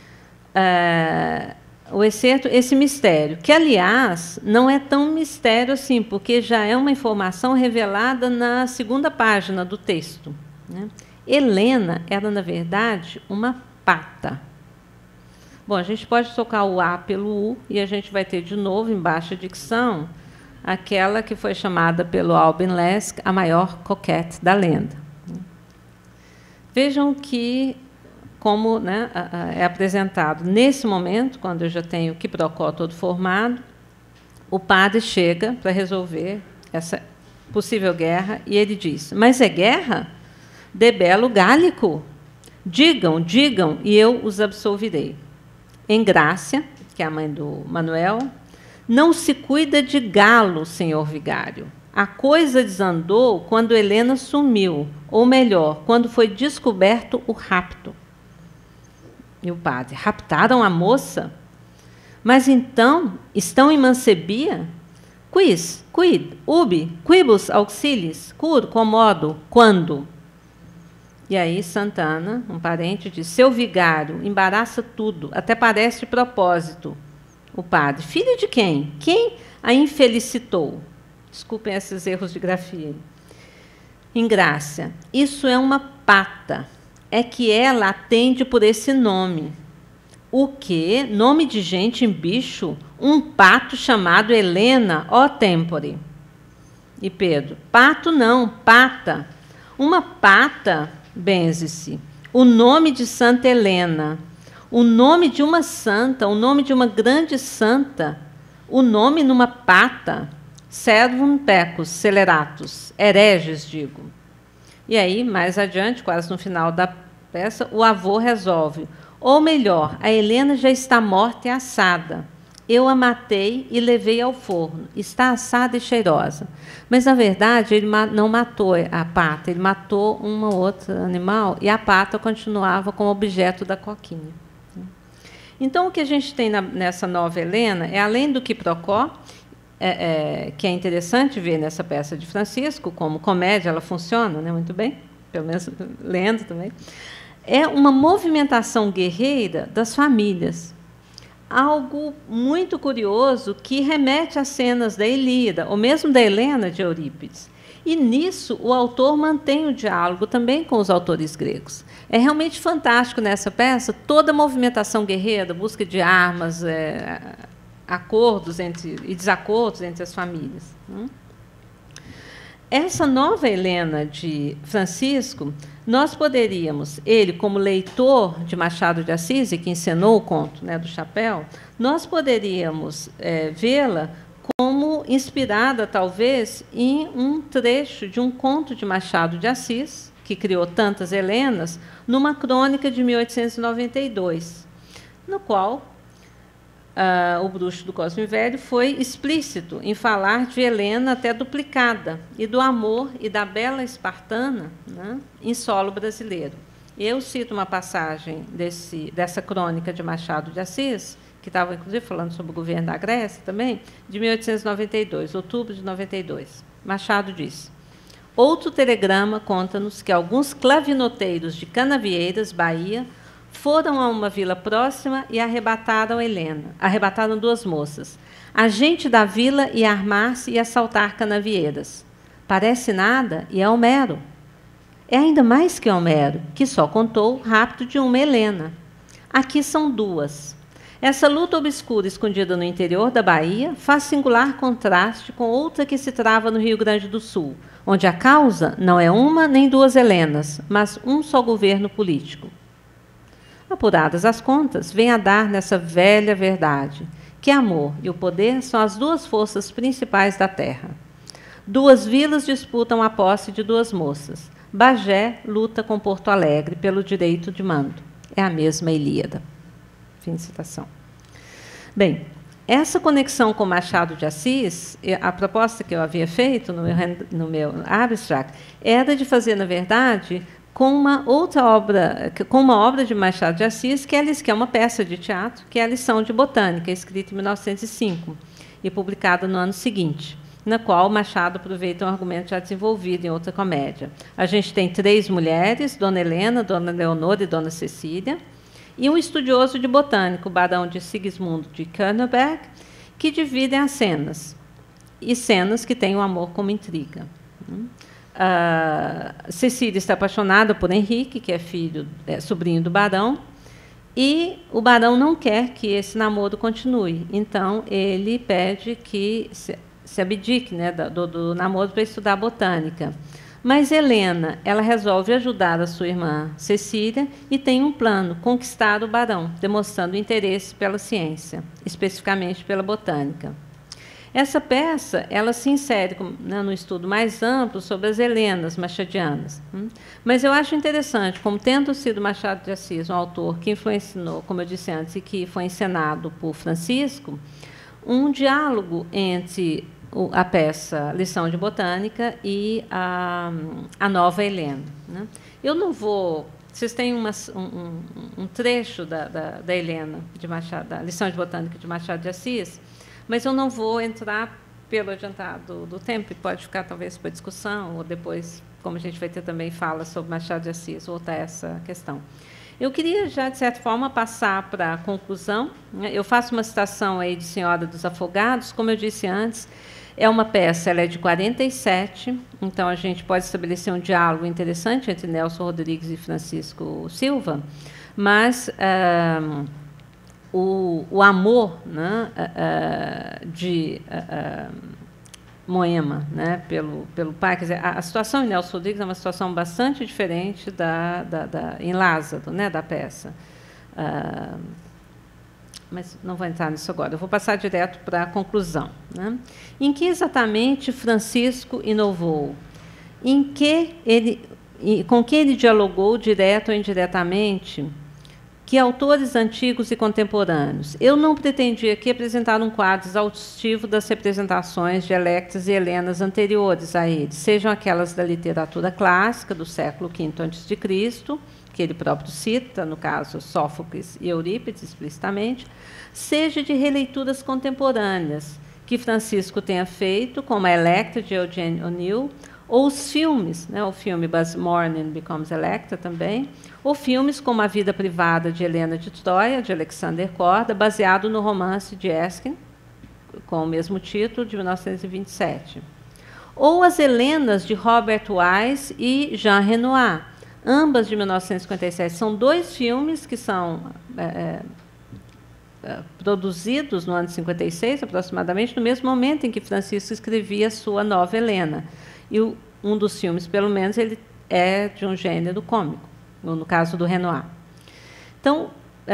o excerto, esse mistério, que, aliás, não é tão mistério assim, porque já é uma informação revelada na segunda página do texto, né? Helena era, na verdade, uma pata. Bom, a gente pode trocar o A pelo U, e a gente vai ter, de novo, em baixa dicção, aquela que foi chamada pelo Albin Lesk a maior coquette da lenda. Vejam que, como, né, é apresentado nesse momento, quando eu já tenho o quiprocó todo formado, o padre chega para resolver essa possível guerra e ele diz: mas é guerra? Debelo gálico. Digam, digam, e eu os absolverei. Engrácia, que é a mãe do Manuel, não se cuida de galo, senhor vigário. A coisa desandou quando Helena sumiu, ou melhor, quando foi descoberto o rapto. E o padre: raptaram a moça? Mas então estão em mancebia? Quis, quid, ubi, quibus auxiliis, cur, comodo, quando? E aí Santana, um parente, diz: seu vigário, embaraça tudo, até parece de propósito. O padre: filho de quem? Quem a infelicitou? Desculpem esses erros de grafia. Engrácia: isso é uma pata. É que ela atende por esse nome. O quê? Nome de gente em bicho? Um pato chamado Helena, ó tempore. E Pedro, pato não, pata. Uma pata, benze-se. O nome de Santa Helena, o nome de uma santa, o nome de uma grande santa, o nome numa pata. Servum pecus sceleratus, hereges, digo. E aí, mais adiante, quase no final da peça, o avô resolve. Ou melhor, a Helena já está morta e assada. Eu a matei e levei ao forno. Está assada e cheirosa. Mas, na verdade, ele não matou a pata, ele matou um outro animal e a pata continuava como objeto da coquinha. Então, o que a gente tem nessa nova Helena é, além do quiprocó, que é interessante ver nessa peça de Francisco, como comédia, ela funciona, né, muito bem, pelo menos lendo também, é uma movimentação guerreira das famílias. Algo muito curioso que remete às cenas da Ilíada, ou mesmo da Helena de Eurípides. E nisso o autor mantém o diálogo também com os autores gregos. É realmente fantástico nessa peça toda a movimentação guerreira, busca de armas, acordos e desacordos entre as famílias. Essa nova Helena de Francisco, nós poderíamos, ele como leitor de Machado de Assis, que encenou o conto, né, do Chapéu, nós poderíamos vê-la como inspirada, talvez, em um trecho de um conto de Machado de Assis, que criou tantas Helenas, numa crônica de 1892, no qual o Bruxo do Cosme Velho foi explícito em falar de Helena até duplicada, e do amor e da bela espartana, né, em solo brasileiro. Eu cito uma passagem dessa crônica de Machado de Assis, que estava, inclusive, falando sobre o governo da Grécia também, de 1892, outubro de 92. Machado diz: outro telegrama conta-nos que alguns clavinoteiros de Canavieiras, Bahia, foram a uma vila próxima e arrebataram Helena. Arrebataram duas moças. A gente da vila ia armar-se e assaltar Canavieiras. Parece nada, e é Homero. É ainda mais que Homero, que só contou o rapto de uma Helena. Aqui são duas. Essa luta obscura escondida no interior da Bahia faz singular contraste com outra que se trava no Rio Grande do Sul, onde a causa não é uma nem duas Helenas, mas um só governo político. Apuradas as contas, vem a dar nessa velha verdade, que amor e o poder são as duas forças principais da terra. Duas vilas disputam a posse de duas moças. Bagé luta com Porto Alegre pelo direito de mando. É a mesma Ilíada. Fim de citação. Bem, essa conexão com Machado de Assis, a proposta que eu havia feito no meu abstract, era de fazer, na verdade, com uma outra obra, com uma obra de Machado de Assis, que é uma peça de teatro, que é a Lição de Botânica, escrita em 1905 e publicada no ano seguinte, na qual Machado aproveita um argumento já desenvolvido em outra comédia. A gente tem três mulheres, Dona Helena, Dona Leonor e Dona Cecília, e um estudioso de botânica, o barão de Sigismundo de Körnberg, que dividem as cenas, e cenas que têm o amor como intriga. Cecília está apaixonada por Henrique, que é sobrinho do barão, e o barão não quer que esse namoro continue. Então, ele pede que se abdique, né, do namoro para estudar botânica. Mas Helena, ela resolve ajudar a sua irmã Cecília e tem um plano, conquistar o barão, demonstrando interesse pela ciência, especificamente pela botânica. Essa peça ela se insere no estudo mais amplo sobre as Helenas machadianas. Mas eu acho interessante, como tendo sido Machado de Assis um autor que influenciou, como eu disse antes, e que foi encenado por Francisco, um diálogo entre a peça Lição de Botânica e a nova Helena. Né? Eu não vou... Vocês têm um trecho da Helena, da Lição de Botânica de Machado de Assis, mas eu não vou entrar pelo adiantado do tempo, e pode ficar talvez para discussão, ou depois, como a gente vai ter também fala sobre Machado de Assis, voltar a essa questão. Eu queria já, de certa forma, passar para a conclusão. Eu faço uma citação aí de Senhora dos Afogados, como eu disse antes, é uma peça, ela é de 47, então a gente pode estabelecer um diálogo interessante entre Nelson Rodrigues e Francisco Silva, mas o amor, né, de Moema, né, pelo pai. Quer dizer, a situação em Nelson Rodrigues é uma situação bastante diferente em Lázaro, né, da peça. Mas não vou entrar nisso agora. Eu vou passar direto para a conclusão, né? Em que exatamente Francisco inovou? Com que ele dialogou, direto ou indiretamente? Que autores antigos e contemporâneos? Eu não pretendi aqui apresentar um quadro exaustivo das representações de Electras e Helenas anteriores a ele, sejam aquelas da literatura clássica do século V a.C., que ele próprio cita, no caso Sófocles e Eurípides explicitamente, seja de releituras contemporâneas que Francisco tenha feito, como a Electra de Eugene O'Neill, ou os filmes, né, o filme But Morning Becomes Electra também, ou filmes como A Vida Privada de Helena de Troia, de Alexander Korda, baseado no romance de Erskine, com o mesmo título, de 1927. Ou As Helenas, de Robert Wise e Jean Renoir, ambas de 1957. São dois filmes que são produzidos no ano de 56, aproximadamente, no mesmo momento em que Francisco escrevia a sua nova Helena. E um dos filmes, pelo menos, ele é de um gênero cômico, no caso do Renoir. Então,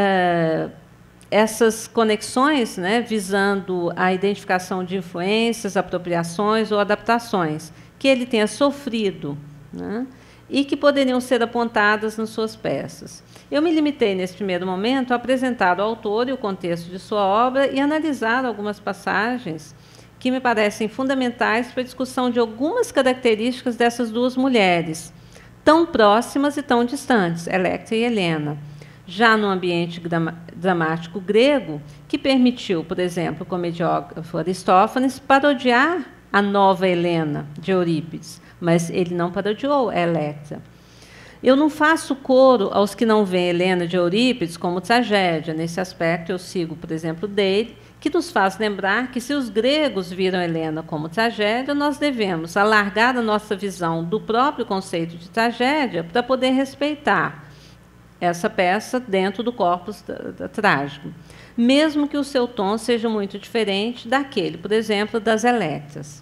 essas conexões, né, visando a identificação de influências, apropriações ou adaptações que ele tenha sofrido, né, e que poderiam ser apontadas nas suas peças. Eu me limitei, nesse primeiro momento, a apresentar o autor e o contexto de sua obra e analisar algumas passagens que me parecem fundamentais para a discussão de algumas características dessas duas mulheres, tão próximas e tão distantes, Electra e Helena, já no ambiente dramático grego, que permitiu, por exemplo, o comediógrafo Aristófanes parodiar a nova Helena de Eurípides, mas ele não parodiou a Electra. Eu não faço coro aos que não veem Helena de Eurípides como tragédia. Nesse aspecto, eu sigo, por exemplo, Dale, que nos faz lembrar que, se os gregos viram Helena como tragédia, nós devemos alargar a nossa visão do próprio conceito de tragédia para poder respeitar essa peça dentro do corpus trágico, mesmo que o seu tom seja muito diferente daquele, por exemplo, das Electras.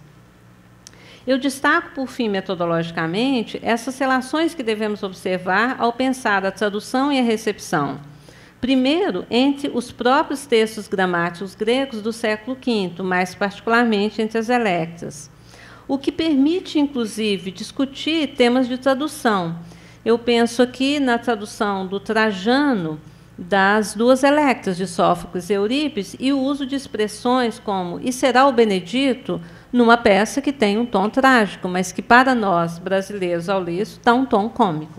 Eu destaco, por fim, metodologicamente, essas relações que devemos observar ao pensar a tradução e a recepção. Primeiro, entre os próprios textos gramáticos gregos do século V, mais particularmente entre as Electras, o que permite, inclusive, discutir temas de tradução. Eu penso aqui na tradução do Trajano das duas Electras, de Sófocles e Eurípides, e o uso de expressões como "e será o Benedito", numa peça que tem um tom trágico, mas que, para nós, brasileiros, ao ler isso, dá um tom cômico.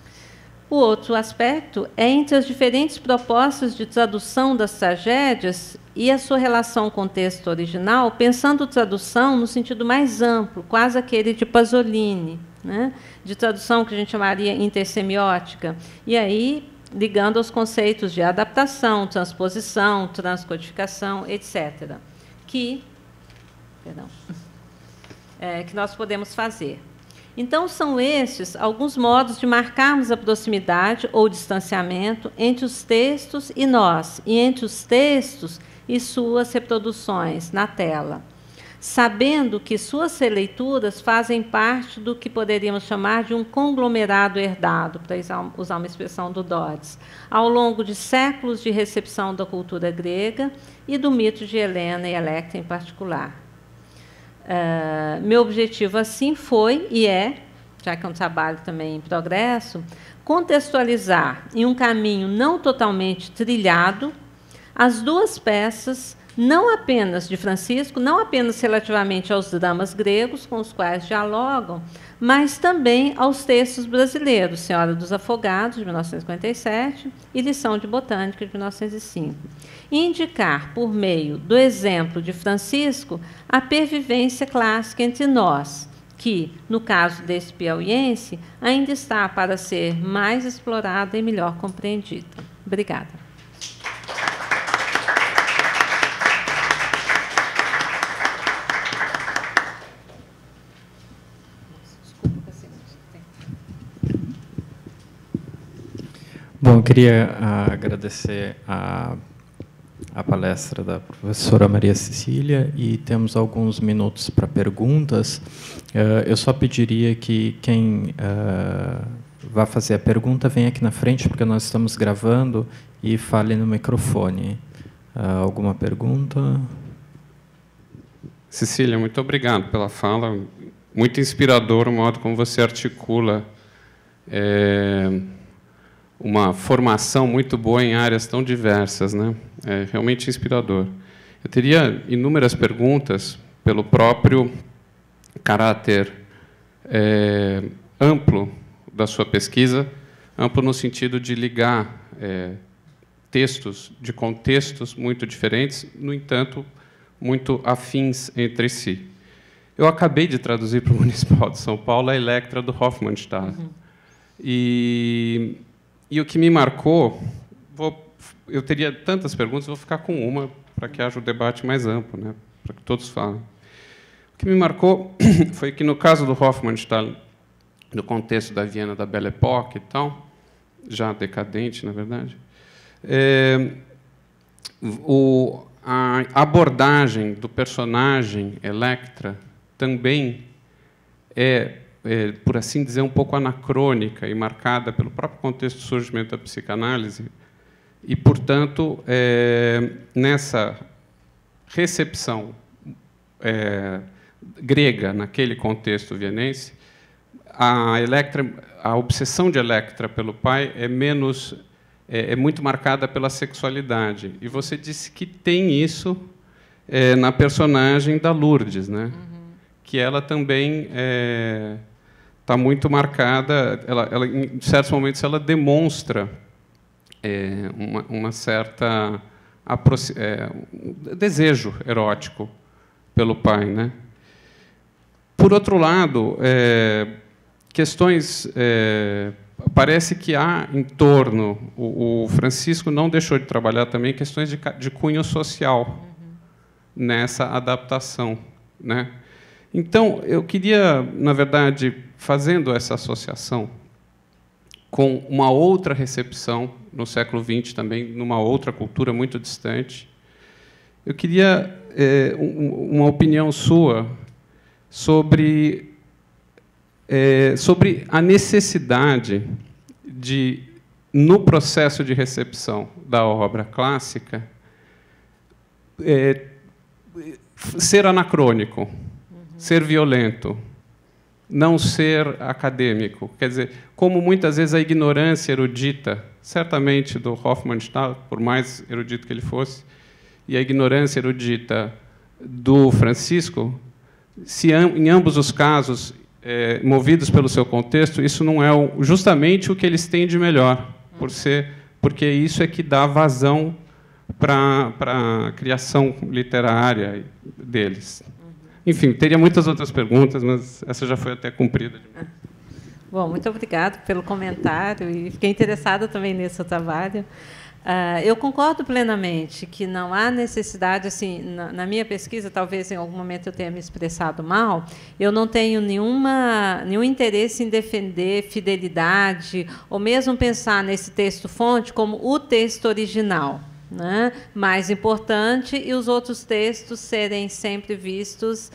O outro aspecto é entre as diferentes propostas de tradução das tragédias e a sua relação com o texto original, pensando tradução no sentido mais amplo, quase aquele de Pasolini, né? De tradução que a gente chamaria intersemiótica, e aí ligando aos conceitos de adaptação, transposição, transcodificação, etc., que nós podemos fazer. Então, são estes alguns modos de marcarmos a proximidade ou distanciamento entre os textos e nós, e entre os textos e suas reproduções na tela, sabendo que suas releituras fazem parte do que poderíamos chamar de um conglomerado herdado, para usar uma expressão do Dodds, ao longo de séculos de recepção da cultura grega e do mito de Helena e Electra em particular. Meu objetivo, assim, foi e é, já que é um trabalho também em progresso, contextualizar em um caminho não totalmente trilhado as duas peças, não apenas de Francisco, não apenas relativamente aos dramas gregos com os quais dialogam, mas também aos textos brasileiros, Senhora dos Afogados, de 1957, e Lição de Botânica, de 1905. E indicar, por meio do exemplo de Francisco, a pervivência clássica entre nós, que, no caso desse piauiense, ainda está para ser mais explorada e melhor compreendida. Obrigada. Bom, eu queria agradecer a a palestra da professora Maria Cecília e temos alguns minutos para perguntas. Eu só pediria que quem vai fazer a pergunta venha aqui na frente, porque nós estamos gravando, e fale no microfone. Alguma pergunta? Cecília, muito obrigado pela fala. Muito inspirador o modo como você articula uma formação muito boa em áreas tão diversas, né? É realmente inspirador. Eu teria inúmeras perguntas pelo próprio caráter amplo da sua pesquisa, amplo no sentido de ligar textos de contextos muito diferentes, no entanto, muito afins entre si. Eu acabei de traduzir para o Municipal de São Paulo a Electra do Hofmannsthal. Uhum. E o que me marcou, eu teria tantas perguntas, vou ficar com uma para que haja um debate mais amplo, né, para que todos falem. O que me marcou foi que, no caso do Hofmannsthal, no contexto da Viena da Belle Époque e tal, já decadente, na verdade, a abordagem do personagem Electra também por assim dizer, um pouco anacrônica e marcada pelo próprio contexto do surgimento da psicanálise e, portanto, nessa recepção grega, naquele contexto vienense, a obsessão de Electra pelo pai é muito marcada pela sexualidade. E você disse que tem isso na personagem da Lourdes, né? Uhum. Que ela também está muito marcada. Ela, em certos momentos, ela demonstra uma certa desejo erótico pelo pai, né? Por outro lado, questões parece que há em torno, o Francisco não deixou de trabalhar também questões de cunho social nessa adaptação, né? Então, eu queria, na verdade, fazendo essa associação com uma outra recepção no século XX também, numa outra cultura muito distante, eu queria uma opinião sua sobre a necessidade de, no processo de recepção da obra clássica, ser anacrônico, ser violento, não ser acadêmico. Quer dizer, como muitas vezes a ignorância erudita, certamente do Hofmannsthal, por mais erudito que ele fosse, e a ignorância erudita do Francisco, se em ambos os casos, movidos pelo seu contexto, isso não é justamente o que eles têm de melhor, porque isso é que dá vazão para a criação literária deles. Enfim, teria muitas outras perguntas, mas essa já foi até cumprida. Bom, muito obrigada pelo comentário e fiquei interessada também nesse seu trabalho. Eu concordo plenamente que não há necessidade, assim, na minha pesquisa, talvez em algum momento eu tenha me expressado mal, eu não tenho nenhum interesse em defender fidelidade ou mesmo pensar nesse texto-fonte como o texto original, né? Mais importante, e os outros textos serem sempre vistos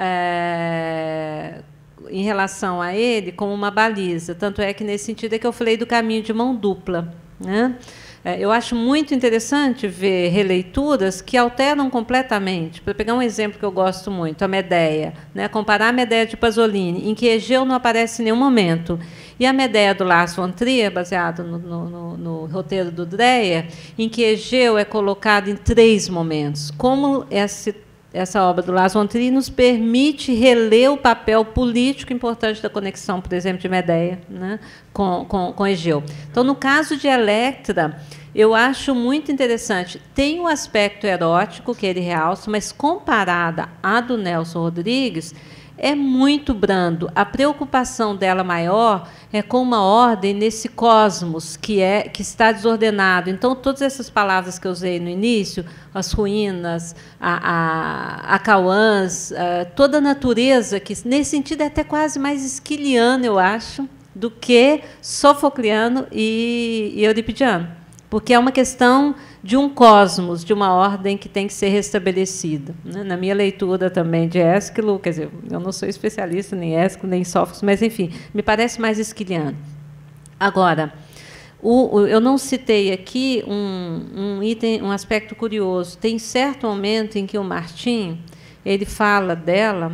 em relação a ele como uma baliza. Tanto é que, nesse sentido, é que eu falei do caminho de mão dupla, né? Eu acho muito interessante ver releituras que alteram completamente. Para pegar um exemplo que eu gosto muito, a Medea, né? Comparar a Medea de Pasolini, em que Egeu não aparece em nenhum momento, e a Medea do Lars von Trier, baseado no roteiro do Dreyer, em que Egeu é colocado em 3 momentos. Como essa obra do Lars von Trier nos permite reler o papel político importante da conexão, por exemplo, de Medea, né, com Egeu. Então, no caso de Electra, eu acho muito interessante. Tem o aspecto erótico que ele realça, mas comparada à do Nelson Rodrigues, é muito brando. A preocupação dela maior é com uma ordem nesse cosmos que está desordenado. Então, todas essas palavras que eu usei no início, as ruínas, a Cauãs, toda a natureza, que nesse sentido é até quase mais esquiliano, eu acho, do que sofocliano e euripidiano. Porque é uma questão de um cosmos, de uma ordem que tem que ser restabelecida. Na minha leitura também de Ésquilo, quer dizer, eu não sou especialista nem em Ésquilo, nem em Sófocles, mas, enfim, me parece mais esquiliano. Agora, eu não citei aqui um item, um aspecto curioso. Tem certo momento em que o Martim ele fala dela,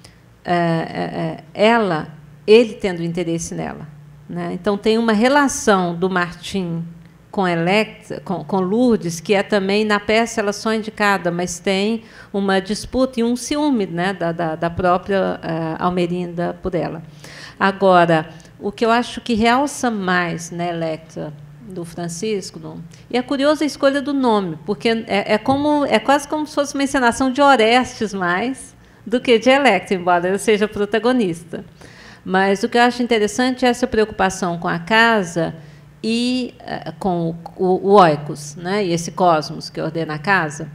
ele tendo interesse nela, né? Então tem uma relação do Martim com Electra, com Lourdes, que é também na peça ela só indicada, mas tem uma disputa e um ciúme, né, da própria Almerinda por ela. Agora, o que eu acho que realça mais na Electra do Francisco, e é curiosa a escolha do nome, porque é quase como se fosse uma encenação de Orestes mais do que de Electra, embora eu seja protagonista. Mas o que eu acho interessante é essa preocupação com a casa e com o oikos, né, e esse cosmos que ordena a casa,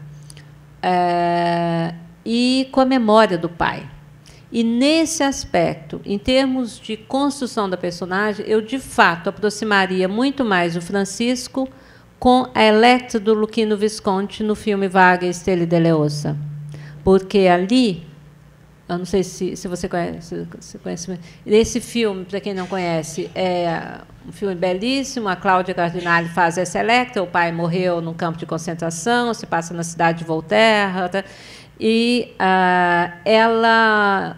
e com a memória do pai. E, nesse aspecto, em termos de construção da personagem, eu, de fato, aproximaria muito mais o Francisco com a Electra do Luchino Visconti no filme Vaga e Stelle delle Ossa. Porque ali, eu não sei se você conhece, esse filme, para quem não conhece, é um filme belíssimo, a Cláudia Cardinale faz essa Electra, o pai morreu num campo de concentração, se passa na cidade de Volterra, e ela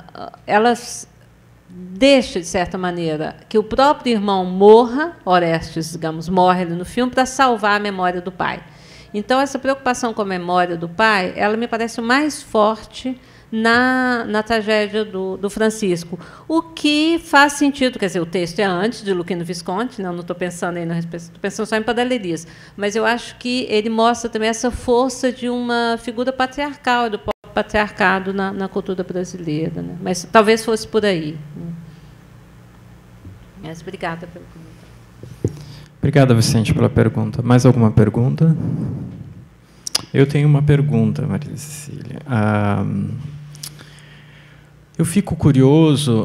deixa, de certa maneira, que o próprio irmão morra, Orestes, digamos, morre ali no filme, para salvar a memória do pai. Então, essa preocupação com a memória do pai, ela me parece mais forte na tragédia do Francisco, o que faz sentido, quer dizer, o texto é antes de Luchino Visconti, não estou pensando aí estou pensando só em Padalerias, mas eu acho que ele mostra também essa força de uma figura patriarcal, do patriarcado na cultura brasileira, né? Mas talvez fosse por aí. Mas obrigada pela pergunta. Obrigada, Vicente, pela pergunta. Mais alguma pergunta? Eu tenho uma pergunta, Maria Cecília. Eu fico curioso,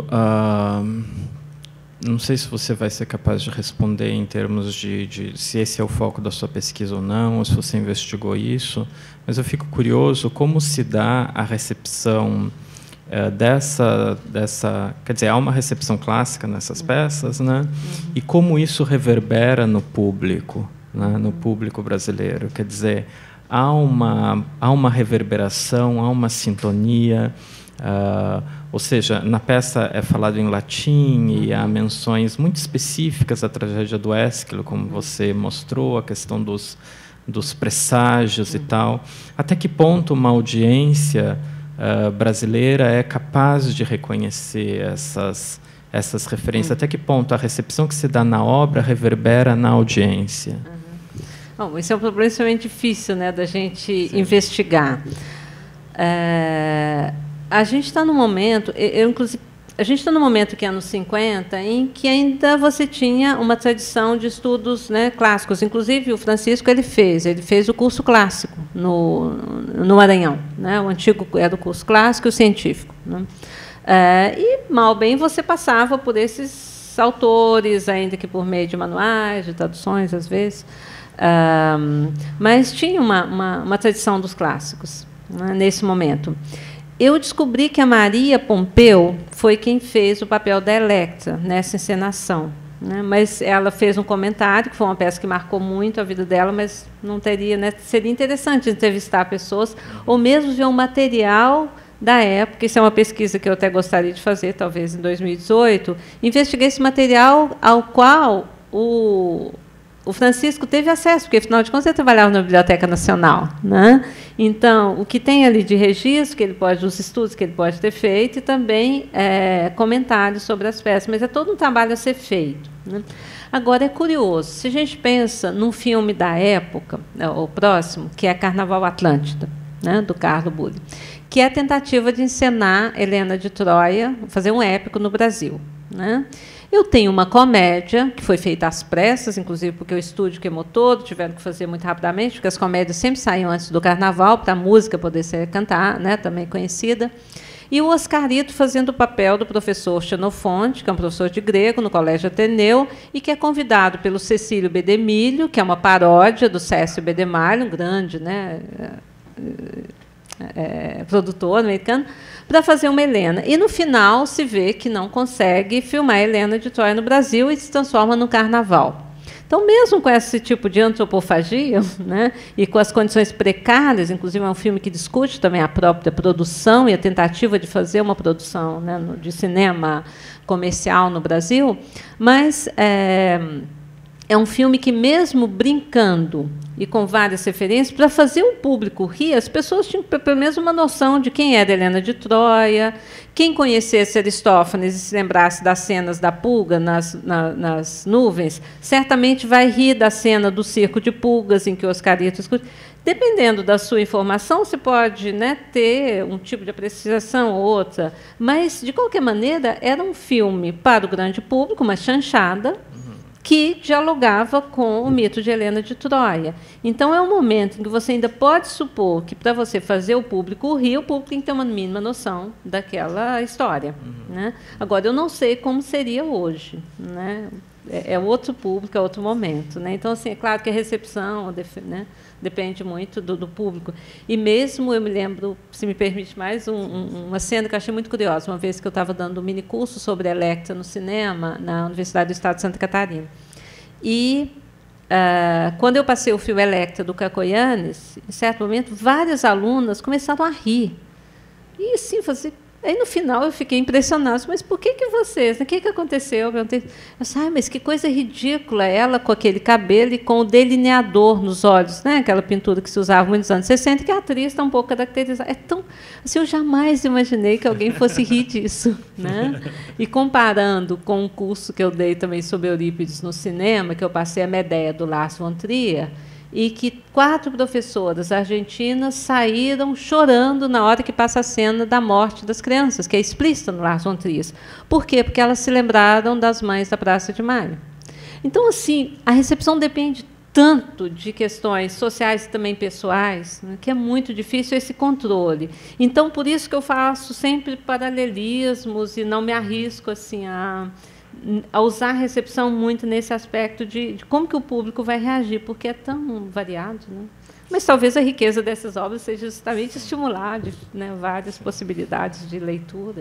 não sei se você vai ser capaz de responder em termos de se esse é o foco da sua pesquisa ou não, ou se você investigou isso, mas eu fico curioso como se dá a recepção dessa... Quer dizer, há uma recepção clássica nessas peças, né? E como isso reverbera no público, né? No público brasileiro. Quer dizer, há uma reverberação, há uma sintonia... ou seja, na peça é falado em latim e há menções muito específicas à tragédia do Ésquilo, como você mostrou, a questão dos presságios e tal. Até que ponto uma audiência brasileira é capaz de reconhecer essas referências? Até que ponto a recepção que se dá na obra reverbera na audiência? Bom, isso é um problema extremamente difícil, né, da gente investigar. A gente está no momento, inclusive, a gente está no momento que é anos 50, em que ainda você tinha uma tradição de estudos, né, clássicos. Inclusive, o Francisco ele fez o curso clássico no Maranhão, né? O antigo era o curso clássico e o científico, né? E, mal bem, você passava por esses autores, ainda que por meio de manuais, de traduções, às vezes, mas tinha uma tradição dos clássicos, né, nesse momento. Eu descobri que a Maria Pompeu foi quem fez o papel da Electra nessa encenação, né? Mas ela fez um comentário, que foi uma peça que marcou muito a vida dela, mas não teria, né? Seria interessante entrevistar pessoas, ou mesmo ver um material da época. Isso é uma pesquisa que eu até gostaria de fazer, talvez em 2018, investiguei esse material ao qual o Francisco teve acesso, porque, afinal de contas, ele trabalhava na Biblioteca Nacional, né? Então, o que tem ali de registro, os estudos que ele pode ter feito, e também comentários sobre as peças, mas é todo um trabalho a ser feito, né? Agora, é curioso, se a gente pensa num filme da época, o próximo, que é Carnaval Atlântida, né, do Carlo Bulli, que é a tentativa de encenar Helena de Troia, fazer um épico no Brasil, né? Eu tenho uma comédia, que foi feita às pressas, inclusive porque o estúdio queimou todo, tiveram que fazer muito rapidamente, porque as comédias sempre saíam antes do Carnaval, para a música poder ser cantada, né, também conhecida. e o Oscarito fazendo o papel do professor Xenofonte, que é um professor de grego no Colégio Ateneu, e que é convidado pelo Cecílio B. Demílio, que é uma paródia do Cécio B. Demalho, um grande, né, produtor americano, para fazer uma Helena. E, no final, se vê que não consegue filmar a Helena de Troia no Brasil e se transforma no Carnaval. Então, mesmo com esse tipo de antropofagia, né, e com as condições precárias, inclusive é um filme que discute também a própria produção e a tentativa de fazer uma produção, né, de cinema comercial no Brasil, mas é um filme que, mesmo brincando e com várias referências, para fazer o público rir, as pessoas tinham pelo menos uma noção de quem era Helena de Troia. Quem conhecesse Aristófanes e se lembrasse das cenas da pulga nas nuvens, certamente vai rir da cena do circo de pulgas, em que o Oscarito escuta. Dependendo da sua informação, você pode, né, ter um tipo de apreciação ou outra, mas, de qualquer maneira, era um filme para o grande público, uma chanchada, que dialogava com o mito de Helena de Troia. Então, é um momento em que você ainda pode supor que, para você fazer o público rir, o público tem que ter uma mínima noção daquela história. Né? Agora, eu não sei como seria hoje. Né? É outro público, é outro momento. Né? Então, assim, é claro que a recepção, né, depende muito do público. E mesmo, eu me lembro, se me permite mais, uma cena que eu achei muito curiosa, uma vez que eu estava dando um minicurso sobre Electra no cinema, na Universidade do Estado de Santa Catarina. E, quando eu passei o filme Electra, do Cacoyanes, em certo momento, várias alunas começaram a rir. E, assim, aí, no final, eu fiquei impressionada. Mas por que vocês? O que aconteceu? Eu perguntei. Mas que coisa ridícula, ela com aquele cabelo e com o delineador nos olhos, né? Aquela pintura que se usava muitos anos 60, que a atriz está um pouco caracterizada. É tão, assim, eu jamais imaginei que alguém fosse rir disso. Né? E comparando com um curso que eu dei também sobre Eurípides no cinema, que eu passei a Medéia, do Lars von Trier, e que 4 professoras argentinas saíram chorando na hora que passa a cena da morte das crianças, que é explícita no Lars von Trier. Por quê? Porque elas se lembraram das mães da Praça de Maio. Então, assim, a recepção depende tanto de questões sociais e também pessoais, né, que é muito difícil esse controle. Então, por isso que eu faço sempre paralelismos e não me arrisco assim a usar a recepção muito nesse aspecto de como que o público vai reagir, porque é tão variado. Né? Mas talvez a riqueza dessas obras seja justamente estimular, né, várias possibilidades de leitura.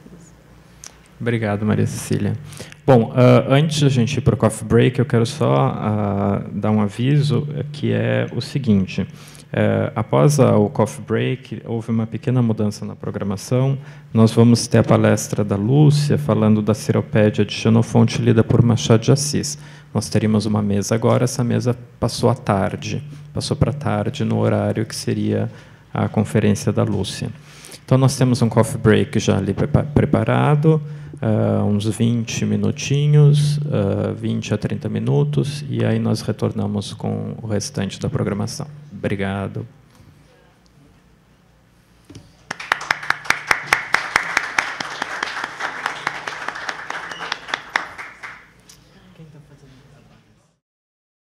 Obrigado, Maria Cecília. Bom, antes de a gente ir para o coffee break, eu quero só dar um aviso, que é o seguinte. Após o coffee break, houve uma pequena mudança na programação. Nós vamos ter a palestra da Lúcia, falando da Ciropédia de Xenofonte, lida por Machado de Assis. Nós teríamos uma mesa agora, essa mesa passou para tarde, no horário que seria a conferência da Lúcia. Então, nós temos um coffee break já ali preparado, uns 20 minutinhos, 20 a 30 minutos, e aí nós retornamos com o restante da programação. Obrigado.